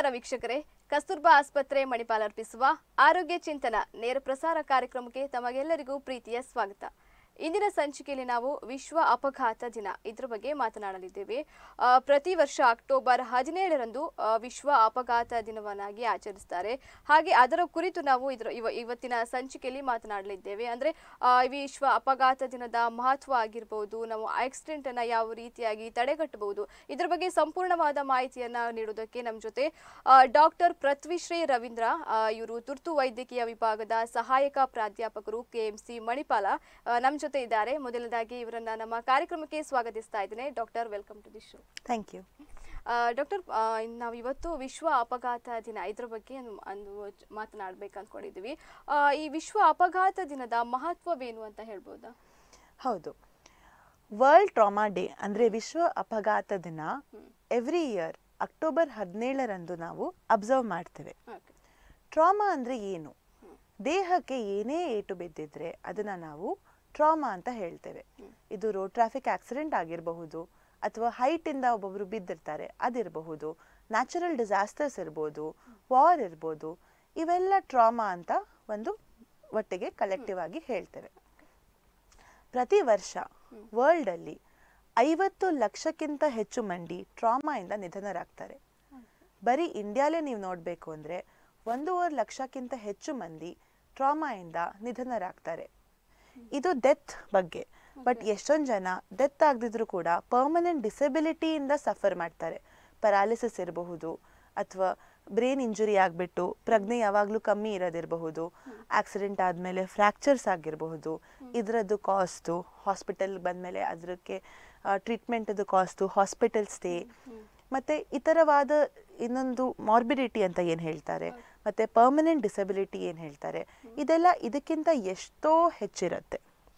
ನಮಸ್ಕಾರ ವೀಕ್ಷಕರೇ, ಕಸ್ತೂರ್ಬಾ ಆಸ್ಪತ್ರೆ ಮಣಿಪಾಲ್ ಅರ್ಪಿಸುವ ಆರೋಗ್ಯ ಚಿಂತನ ನೇರ ಪ್ರಸಾರ ಕಾರ್ಯಕ್ರಮಕ್ಕೆ ತಮಗೆಲ್ಲರಿಗೂ ಪ್ರೀತಿಯ ಸ್ವಾಗತ. ಇಂದಿನ ಸಂಚಿಕೆಯಲ್ಲಿ ನಾವು ವಿಶ್ವ ಅಪಘಾತ ದಿನ ಇದರ ಬಗ್ಗೆ ಮಾತನಾಡಲಿದ್ದೇವೆ. ಪ್ರತಿ ವರ್ಷ ಅಕ್ಟೋಬರ್ 17ರಂದು ವಿಶ್ವ ಅಪಘಾತ ದಿನವನ್ನಾಗಿ ಆಚರಿಸುತ್ತಾರೆ. ಹಾಗೆ ಅದರ ಕುರಿತು ನಾವು ಇವತ್ತಿನ ಸಂಚಿಕೆಯಲ್ಲಿ ಮಾತನಾಡಲಿದ್ದೇವೆ. ಅಂದರೆ ವಿಶ್ವ ಅಪಘಾತ ದಿನದ ಮಹತ್ವ ಆಗಿರಬಹುದು, ನಾವು ಆಕ್ಸಿಡೆಂಟ್ ಅನ್ನು ಯಾವ ರೀತಿಯಾಗಿ ತಡೆಗಟ್ಟಬಹುದು, ಇದರ ಬಗ್ಗೆ ಸಂಪೂರ್ಣವಾದ ಮಾಹಿತಿಯನ್ನು ನೀಡುವುದಕ್ಕೆ ನಮ್ಮ ಜೊತೆ ಡಾಕ್ಟರ್ ಪೃಥ್ವಿಶ್ರೀ ರವೀಂದ್ರ, ಇವರು ತುರ್ತು ವೈದ್ಯಕೀಯ ವಿಭಾಗದ ಸಹಾಯಕ ಪ್ರಾಧ್ಯಾಪಕರು, KMC ಮಣಿಪಾಲ, ನಮ್ಮ ಜೊತೆ ಇದ್ದಾರೆ. ಮೊದಲನೇದಾಗಿ ಇವರನ್ನ ನಮ್ಮ ಕಾರ್ಯಕ್ರಮಕ್ಕೆ ಸ್ವಾಗತಿಸ್ತಾ ಇದ್ದೇನೆ. Doctor, welcome to the show. Thank you. Doctor, ನಾವು ಇವತ್ತು ವಿಶ್ವ ಅಪಘಾತ ದಿನ ಇದ್ರ ಬಗ್ಗೆ ಒಂದು ಮಾತನಾಡಬೇಕು ಅಂದ್ಕೊಂಡಿದ್ದೀವಿ. ಈ ವಿಶ್ವ ಅಪಘಾತ ದಿನದ ಮಹತ್ವವೇನು ಅಂತ ಹೇಳ್ಬೋದಾ? ಹೌದು, ವರ್ಲ್ಡ್ ಟ್ರಾಮಾ ಡೇ ಅಂದರೆ ವಿಶ್ವ ಅಪಘಾತ ದಿನ ಎವ್ರಿ ಇಯರ್ ಅಕ್ಟೋಬರ್ 17ರಂದು ನಾವು ಅಬ್ಸರ್ವ್ ಮಾಡ್ತೇವೆ. ಟ್ರಾಮಾ ಅಂದರೆ ಏನು? ದೇಹಕ್ಕೆ ಏನೇ ಏಟು ಬಿದ್ದಿದ್ರೆ ಅದನ್ನು ನಾವು ಟ್ರಾಮಾ ಅಂತ ಹೇಳ್ತೇವೆ. ಇದು ರೋಡ್ ಟ್ರಾಫಿಕ್ ಆಕ್ಸಿಡೆಂಟ್ ಆಗಿರಬಹುದು, ಅಥವಾ ಹೈಟಿಂದ ಒಬ್ಬೊಬ್ಬರು ಬಿದ್ದಿರ್ತಾರೆ ಅದಿರಬಹುದು, ನ್ಯಾಚುರಲ್ ಡಿಸಾಸ್ಟರ್ಸ್ ಇರ್ಬೋದು, ವಾರ್ ಇರ್ಬೋದು. ಇವೆಲ್ಲ ಟ್ರಾಮಾ ಅಂತ ಒಂದು ಒಟ್ಟಿಗೆ ಕಲೆಕ್ಟಿವ್ ಆಗಿ ಹೇಳ್ತೇವೆ. ಪ್ರತಿ ವರ್ಷ ವರ್ಲ್ಡಲ್ಲಿ 50 ಲಕ್ಷಕ್ಕಿಂತ ಹೆಚ್ಚು ಮಂದಿ ಟ್ರಾಮಾಯಿಂದ ನಿಧನರಾಗ್ತಾರೆ. ಬರೀ ಇಂಡಿಯಾಲೇ ನೀವು ನೋಡಬೇಕು ಅಂದರೆ 1.5 ಲಕ್ಷಕ್ಕಿಂತ ಹೆಚ್ಚು ಮಂದಿ ಟ್ರಾಮಾಯಿಂದ ನಿಧನರಾಗ್ತಾರೆ. ಇದು ಡೆತ್ ಬಗ್ಗೆ. ಬಟ್ ಎಷ್ಟೊಂದು ಜನ ಡೆತ್ ಆಗದಿದ್ರು ಕೂಡ ಪರ್ಮನೆಂಟ್ ಡಿಸೆಬಿಲಿಟಿಯಿಂದ ಸಫರ್ ಮಾಡ್ತಾರೆ. ಪ್ಯಾರಾಲಿಸಿಸ್ ಇರಬಹುದು, ಅಥವಾ ಬ್ರೈನ್ ಇಂಜುರಿ ಆಗಿಬಿಟ್ಟು ಪ್ರಜ್ಞೆ ಯಾವಾಗಲೂ ಕಮ್ಮಿ ಇರೋದಿರಬಹುದು, ಆಕ್ಸಿಡೆಂಟ್ ಆದಮೇಲೆ ಫ್ರ್ಯಾಕ್ಚರ್ಸ್ ಆಗಿರಬಹುದು. ಇದರದ್ದು ಕಾಸ್ಟು, ಹಾಸ್ಪಿಟಲ್ ಬಂದಮೇಲೆ ಅದಕ್ಕೆ ಟ್ರೀಟ್ಮೆಂಟದು ಕಾಸ್ಟು, ಹಾಸ್ಪಿಟಲ್ ಸ್ಟೇ, ಮತ್ತು ಇತರವಾದ ಇನ್ನೊಂದು ಮಾರ್ಬಿಡಿಟಿ ಅಂತ ಏನು ಹೇಳ್ತಾರೆ, ಮತ್ತು ಪರ್ಮನೆಂಟ್ ಡಿಸಬಿಲಿಟಿ ಏನು ಹೇಳ್ತಾರೆ, ಇದೆಲ್ಲ ಇದಕ್ಕಿಂತ ಎಷ್ಟೋ ಹೆಚ್ಚಿರುತ್ತೆ.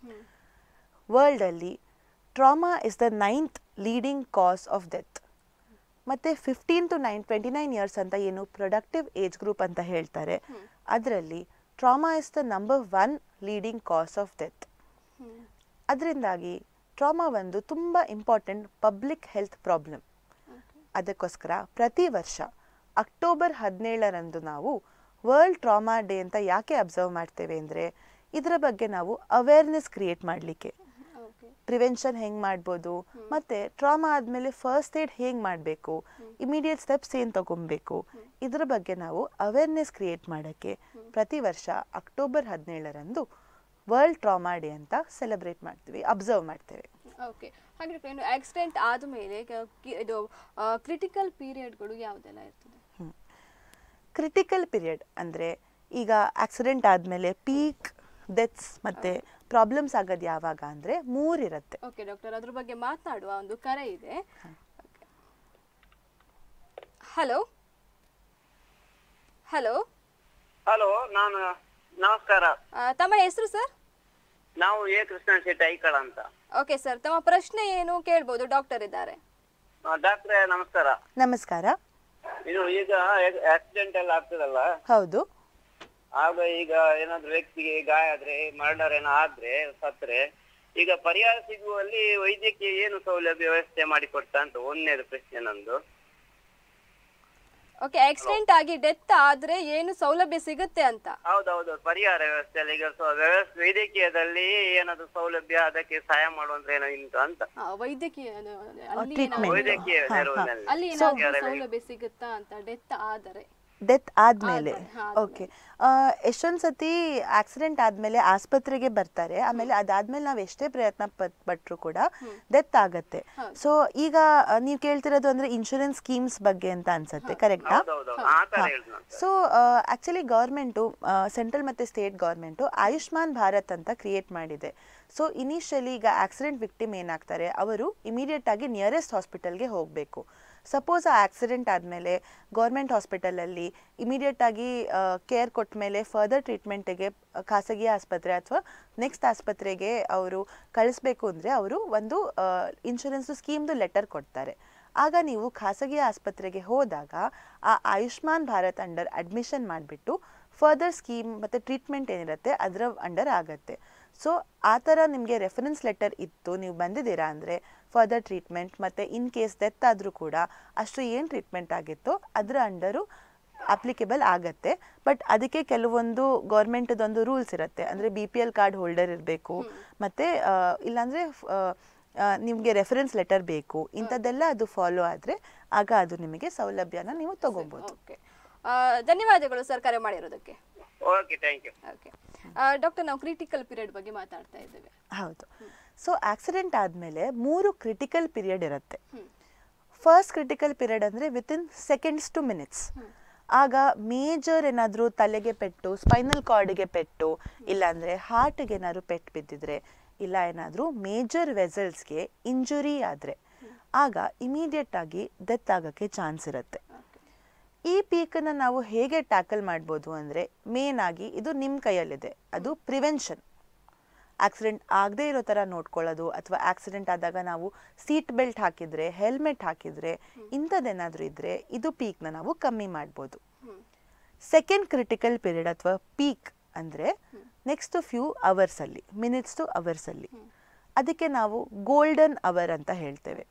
ವರ್ಲ್ಡಲ್ಲಿ trauma is the 9th leading cause of death. ಮತ್ತು 15 to 29 ಇಯರ್ಸ್ ಅಂತ ಏನು ಪ್ರೊಡಕ್ಟಿವ್ ಏಜ್ ಗ್ರೂಪ್ ಅಂತ ಹೇಳ್ತಾರೆ, ಅದರಲ್ಲಿ trauma is the number 1 leading cause of death. ಅದರಿಂದಾಗಿ ಟ್ರಾಮಾ ಒಂದು ತುಂಬ ಇಂಪಾರ್ಟೆಂಟ್ ಪಬ್ಲಿಕ್ ಹೆಲ್ತ್ ಪ್ರಾಬ್ಲಮ್. ಅದಕ್ಕೋಸ್ಕರ ಪ್ರತಿ ವರ್ಷ ಅಕ್ಟೋಬರ್ 17ರಂದು ನಾವು ವರ್ಲ್ಡ್ ಟ್ರಾಮಾ ಡೇ ಅಂತ ಯಾಕೆ ಅಬ್ಸರ್ವ್ ಮಾಡ್ತೇವೆ ಅಂದರೆ, ಇದರ ಬಗ್ಗೆ ನಾವು ಅವೇರ್ನೆಸ್ ಕ್ರಿಯೇಟ್ ಮಾಡಲಿಕ್ಕೆ, ಪ್ರಿವೆನ್ಷನ್ ಹೆಂಗೆ ಮಾಡ್ಬೋದು, ಮತ್ತು ಟ್ರಾಮಾ ಆದಮೇಲೆ ಫಸ್ಟ್ ಏಡ್ ಹೇಗೆ ಮಾಡಬೇಕು, ಇಮಿಡಿಯೇಟ್ ಸ್ಟೆಪ್ಸ್ ಏನು ತಗೊಬೇಕು, ಇದರ ಬಗ್ಗೆ ನಾವು ಅವೇರ್ನೆಸ್ ಕ್ರಿಯೇಟ್ ಮಾಡೋಕ್ಕೆ ಪ್ರತಿ ವರ್ಷ ಅಕ್ಟೋಬರ್ 17ರಂದು ವರ್ಲ್ಡ್ ಟ್ರಾಮಾ ಡೇ ಅಂತ ಸೆಲೆಬ್ರೇಟ್ ಮಾಡ್ತೀವಿ, ಅಬ್ಸರ್ವ್ ಮಾಡ್ತೇವೆ. ಓಕೆ, ಹಾಗೆ ಆಕ್ಸಿಡೆಂಟ್ ಆದಮೇಲೆ ಇದು ಕ್ರಿಟಿಕಲ್ ಪೀರಿಯಡ್ಗಳು ಯಾವುದೆಲ್ಲ ಇರ್ತದೆ? ಕ್ರಿಟಿಕಲ್ ಪೀರಿಯಡ್ ಅಂದರೆ ಈಗ ಆಕ್ಸಿಡೆಂಟ್ ಆದಮೇಲೆ ಪೀಕ್ ಡೆತ್ಸ್ ಮತ್ತು ಪ್ರಾಬ್ಲಮ್ಸ್ ಆಗೋದು ಯಾವಾಗ ಅಂದರೆ 3 ಇರುತ್ತೆ. ಓಕೆ ಡಾಕ್ಟರ್, ಅದ್ರ ಬಗ್ಗೆ ಮಾತನಾಡುವ ಒಂದು ಕರೆ ಇದೆ. ಹಲೋ ಹಲೋ ಹಲೋ, ನಾನು ನಮಸ್ಕಾರ. ತಮ್ಮ ಹೆಸರು ಸರ್? ನಾವು ಕೃಷ್ಣ ಶೆಟ್ಟಿ ಐಕಳ ಅಂತ. ಓಕೆ ಸರ್, ತಮ್ಮ ಪ್ರಶ್ನೆ ಏನು ಕೇಳ್ಬೋದು, ಡಾಕ್ಟರ್ ಇದ್ದಾರೆ. ಡಾಕ್ಟ್ರೇ ನಮಸ್ಕಾರ. ನಮಸ್ಕಾರ. ಇದು ಈಗ ಆಕ್ಸಿಡೆಂಟ್ ಎಲ್ಲ ಆಗ್ತದಲ್ಲ, ಹೌದು. ಆಗ ಈಗ ಏನಾದ್ರು ವ್ಯಕ್ತಿಗೆ ಗಾಯ ಆದ್ರೆ, ಮರ್ಡರ್ ಏನೋ ಆದ್ರೆ, ಸತ್ರೆ, ಈಗ ಪರಿಹಾರ ಸಿಗುವಲ್ಲಿ ವೈದ್ಯಕೀಯ ಏನು ಸೌಲಭ್ಯ ವ್ಯವಸ್ಥೆ ಮಾಡಿಕೊಡ್ತಾ ಅಂತ ಒಂದನೇದು ಪ್ರಶ್ನೆ ನಂದು. ಓಕೆ, ಆಕ್ಸಿಡೆಂಟ್ ಆಗಿ ಡೆತ್ ಆದ್ರೆ ಏನು ಸೌಲಭ್ಯ ಸಿಗುತ್ತೆ ಅಂತ? ಹೌದೌದು, ಪರಿಹಾರ ವ್ಯವಸ್ಥೆಯಲ್ಲಿ ಈಗ ವೈದ್ಯಕೀಯದಲ್ಲಿ ಏನಾದ್ರು ಸೌಲಭ್ಯ ಅದಕ್ಕೆ ಸಹಾಯ ಮಾಡುವಂದ್ರೆ ಏನೋ ಉಂಟು ಅಂತ. ವೈದ್ಯಕೀಯ ವೈದ್ಯಕೀಯ ನೆರವಿನಲ್ಲಿ ಅಲ್ಲಿ ಏನಾದ್ರು ಸೌಲಭ್ಯ ಸಿಗುತ್ತಾ ಅಂತ ಡೆತ್ ಆದರೆ? ಡೆತ್ ಆದಮೇಲೆ ಓಕೆ, ಎಷ್ಟೊಂದು ಸತಿ ಆಕ್ಸಿಡೆಂಟ್ ಆದಮೇಲೆ ಆಸ್ಪತ್ರೆಗೆ ಬರ್ತಾರೆ, ಆಮೇಲೆ ಅದಾದ್ಮೇಲೆ ನಾವು ಎಷ್ಟೇ ಪ್ರಯತ್ನ ಪಟ್ಟರು ಕೂಡ ಡೆತ್ ಆಗತ್ತೆ. ಸೊ ಈಗ ನೀವು ಕೇಳ್ತಿರೋದು ಅಂದರೆ ಇನ್ಶೂರೆನ್ಸ್ ಸ್ಕೀಮ್ಸ್ ಬಗ್ಗೆ ಅಂತ ಅನ್ಸುತ್ತೆ, ಕರೆಕ್ಟಾ? ಸೊ ಆ್ಯಕ್ಚುಲಿ ಗೌರ್ಮೆಂಟು, ಸೆಂಟ್ರಲ್ ಮತ್ತು ಸ್ಟೇಟ್ ಗೌರ್ಮೆಂಟು ಆಯುಷ್ಮಾನ್ ಭಾರತ್ ಅಂತ ಕ್ರಿಯೇಟ್ ಮಾಡಿದೆ. ಸೊ ಇನಿಷಿಯಲಿ ಈಗ ಆಕ್ಸಿಡೆಂಟ್ ವಿಕ್ಟಿಮ್ ಏನಾಗ್ತಾರೆ, ಅವರು ಇಮಿಡಿಯೇಟ್ ಆಗಿ ನಿಯರೆಸ್ಟ್ ಹಾಸ್ಪಿಟಲ್ಗೆ ಹೋಗಬೇಕು. ಸಪೋಸ್ ಆ ಆಕ್ಸಿಡೆಂಟ್ ಆದಮೇಲೆ ಗೌರ್ಮೆಂಟ್ ಹಾಸ್ಪಿಟಲಲ್ಲಿ ಇಮಿಡಿಯೇಟಾಗಿ ಕೇರ್ ಕೊಟ್ಟ ಮೇಲೆ ಫರ್ದರ್ ಟ್ರೀಟ್ಮೆಂಟಿಗೆ ಖಾಸಗಿ ಆಸ್ಪತ್ರೆ ಅಥವಾ ನೆಕ್ಸ್ಟ್ ಆಸ್ಪತ್ರೆಗೆ ಅವರು ಕಳಿಸ್ಬೇಕು ಅಂದರೆ ಅವರು ಒಂದು ಇನ್ಶೂರೆನ್ಸು ಸ್ಕೀಮ್ದು ಲೆಟರ್ ಕೊಡ್ತಾರೆ. ಆಗ ನೀವು ಖಾಸಗಿ ಆಸ್ಪತ್ರೆಗೆ ಹೋದಾಗ ಆ ಆಯುಷ್ಮಾನ್ ಭಾರತ್ ಅಂಡರ್ ಅಡ್ಮಿಷನ್ ಮಾಡಿಬಿಟ್ಟು ಫರ್ದರ್ ಸ್ಕೀಮ್ ಮತ್ತು ಟ್ರೀಟ್ಮೆಂಟ್ ಏನಿರುತ್ತೆ ಅದರ ಅಂಡರ್ ಆಗುತ್ತೆ. ಸೊ ಆ ಥರ ನಿಮಗೆ ರೆಫರೆನ್ಸ್ ಲೆಟರ್ ಇತ್ತು, ನೀವು ಬಂದಿದ್ದೀರಾ ಅಂದರೆ ಫರ್ದರ್ ಟ್ರೀಟ್ಮೆಂಟ್ ಮತ್ತು ಇನ್ ಕೇಸ್ ಡೆತ್ ಆದರೂ ಕೂಡ ಅಷ್ಟು ಏನು ಟ್ರೀಟ್ಮೆಂಟ್ ಆಗಿತ್ತೋ ಅದರ ಅಂಡರು ಅಪ್ಲಿಕೇಬಲ್ ಆಗತ್ತೆ. ಬಟ್ ಅದಕ್ಕೆ ಕೆಲವೊಂದು ಗೌರ್ಮೆಂಟದೊಂದು ರೂಲ್ಸ್ ಇರುತ್ತೆ, ಅಂದರೆ BPL ಕಾರ್ಡ್ ಹೋಲ್ಡರ್ ಇರಬೇಕು, ಮತ್ತು ಇಲ್ಲಾಂದರೆ ನಿಮಗೆ ರೆಫರೆನ್ಸ್ ಲೆಟರ್ ಬೇಕು, ಇಂಥದ್ದೆಲ್ಲ ಅದು ಫಾಲೋ ಆದರೆ ಆಗ ಅದು ನಿಮಗೆ ಸೌಲಭ್ಯನ ನೀವು ತಗೋಬಹುದು. ಧನ್ಯವಾದಗಳು ಸರ್ ಕರೆ ಮಾಡಿರೋದಕ್ಕೆ. Okay, thank you. Okay doctor, ನಾವು ಕ್ರಿಟಿಕಲ್ ಪೀರಿಯಡ್ ಬಗ್ಗೆ ಮಾತಾಡ್ತಾ ಇದ್ದೇವೆ. ಹೌದು. ಸೊ ಆಕ್ಸಿಡೆಂಟ್ ಆದಮೇಲೆ 3 ಕ್ರಿಟಿಕಲ್ ಪೀರಿಯಡ್ ಇರುತ್ತೆ. ಫಸ್ಟ್ ಕ್ರಿಟಿಕಲ್ ಪೀರಿಯಡ್ ಅಂದರೆ ವಿತಿನ್ ಸೆಕೆಂಡ್ಸ್ ಟು ಮಿನಿಟ್ಸ್. ಆಗ ಮೇಜರ್ ಏನಾದರೂ ತಲೆಗೆ ಪೆಟ್ಟು, ಸ್ಪೈನಲ್ ಕಾರ್ಡ್ಗೆ ಪೆಟ್ಟು, ಇಲ್ಲಾಂದರೆ ಹಾರ್ಟ್ಗೆ ಏನಾದರೂ ಪೆಟ್ಟು ಬಿದ್ದಿದ್ರೆ, ಇಲ್ಲ ಏನಾದರೂ ಮೇಜರ್ ವೆಸಲ್ಸ್ಗೆ ಇಂಜುರಿ ಆದರೆ ಆಗ ಇಮಿಡಿಯೇಟ್ ಆಗಿ ಡೆತ್ ಆಗೋಕ್ಕೆ ಚಾನ್ಸ್ ಇರುತ್ತೆ. ಈ ಪೀಕನ್ನು ನಾವು ಹೇಗೆ ಟ್ಯಾಕಲ್ ಮಾಡ್ಬೋದು ಅಂದರೆ ಮೇನ್ ಆಗಿ ಇದು ನಿಮ್ಮ ಕೈಯಲ್ಲಿದೆ, ಅದು ಪ್ರಿವೆನ್ಷನ್. ಆಕ್ಸಿಡೆಂಟ್ ಆಗದೇ ಇರೋ ಥರ ನೋಡ್ಕೊಳ್ಳೋದು, ಅಥವಾ ಆಕ್ಸಿಡೆಂಟ್ ಆದಾಗ ನಾವು ಸೀಟ್ ಬೆಲ್ಟ್ ಹಾಕಿದರೆ, ಹೆಲ್ಮೆಟ್ ಹಾಕಿದರೆ, ಇಂಥದ್ದೇನಾದರೂ ಇದ್ದರೆ ಇದು ಪೀಕ್ನ ನಾವು ಕಮ್ಮಿ ಮಾಡ್ಬೋದು. ಸೆಕೆಂಡ್ ಕ್ರಿಟಿಕಲ್ ಪೀರಿಯಡ್ ಅಥವಾ ಪೀಕ್ ಅಂದರೆ ನೆಕ್ಸ್ಟ್ ಫ್ಯೂ ಅವರ್ಸಲ್ಲಿ, ಮಿನಿಟ್ಸ್ ಟು ಅವರ್ಸಲ್ಲಿ, ಅದಕ್ಕೆ ನಾವು ಗೋಲ್ಡನ್ ಅವರ್ ಅಂತ ಹೇಳ್ತೇವೆ.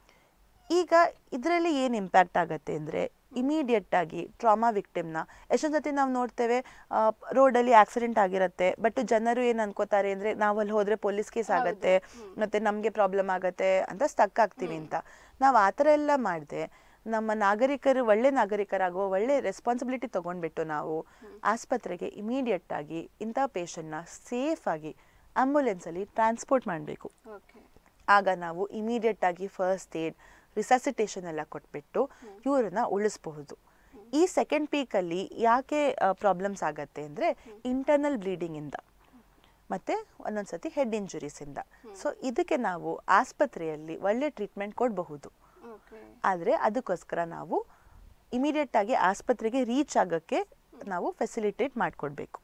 ಈಗ ಇದರಲ್ಲಿ ಏನು ಇಂಪ್ಯಾಕ್ಟ್ ಆಗುತ್ತೆ ಅಂದರೆ ಇಮಿಡಿಯೇಟ್ ಆಗಿ ಟ್ರಾಮಾ ವಿಕ್ಟಿಮ್ನ, ಎಷ್ಟೊಂದು ಸತಿ ನಾವು ನೋಡ್ತೇವೆ ರೋಡಲ್ಲಿ ಆಕ್ಸಿಡೆಂಟ್ ಆಗಿರುತ್ತೆ, ಬಟ್ ಜನರು ಏನು ಅನ್ಕೋತಾರೆ ಅಂದರೆ ನಾವು ಅಲ್ಲಿ ಹೋದರೆ ಪೊಲೀಸ್ ಕೇಸ್ ಆಗುತ್ತೆ ಮತ್ತು ನಮಗೆ ಪ್ರಾಬ್ಲಮ್ ಆಗುತ್ತೆ ಅಂತ ಸ್ಟಕ್ ಆಗ್ತೀವಿ ಅಂತ. ನಾವು ಆ ಥರ ಎಲ್ಲ ಮಾಡಿದೆ ನಮ್ಮ ನಾಗರಿಕರು ಒಳ್ಳೆ ನಾಗರಿಕರಾಗೋ ಒಳ್ಳೆ ರೆಸ್ಪಾನ್ಸಿಬಿಲಿಟಿ ತೊಗೊಂಡ್ಬಿಟ್ಟು ನಾವು ಆಸ್ಪತ್ರೆಗೆ ಇಮಿಡಿಯೇಟ್ ಆಗಿ ಇಂಥ ಪೇಷಂಟ್ನ ಸೇಫಾಗಿ ಆಂಬ್ಯುಲೆನ್ಸಲ್ಲಿ ಟ್ರಾನ್ಸ್ಪೋರ್ಟ್ ಮಾಡಬೇಕು. ಆಗ ನಾವು ಇಮಿಡಿಯೇಟ್ ಆಗಿ ಫಸ್ಟ್ ಏಡ್, ರಿಸಸಿಟೇಷನ್ ಎಲ್ಲ ಕೊಟ್ಬಿಟ್ಟು ಇವ್ರನ್ನ ಉಳಿಸಬಹುದು. ಈ ಸೆಕೆಂಡ್ ಪೀಕಲ್ಲಿ ಯಾಕೆ ಪ್ರಾಬ್ಲಮ್ಸ್ ಆಗತ್ತೆ ಅಂದರೆ ಇಂಟರ್ನಲ್ ಬ್ಲೀಡಿಂಗಿಂದ ಮತ್ತು ಒಂದೊಂದ್ಸತಿ ಹೆಡ್ ಇಂಜುರೀಸಿಂದ. ಸೊ ಇದಕ್ಕೆ ನಾವು ಆಸ್ಪತ್ರೆಯಲ್ಲಿ ಒಳ್ಳೆ ಟ್ರೀಟ್ಮೆಂಟ್ ಕೊಡಬಹುದು. ಆದರೆ ಅದಕ್ಕೋಸ್ಕರ ನಾವು ಇಮಿಡಿಯೇಟ್ ಆಗಿ ಆಸ್ಪತ್ರೆಗೆ ರೀಚ್ ಆಗೋಕ್ಕೆ ನಾವು ಫೆಸಿಲಿಟೇಟ್ ಮಾಡಿಕೊಡ್ಬೇಕು.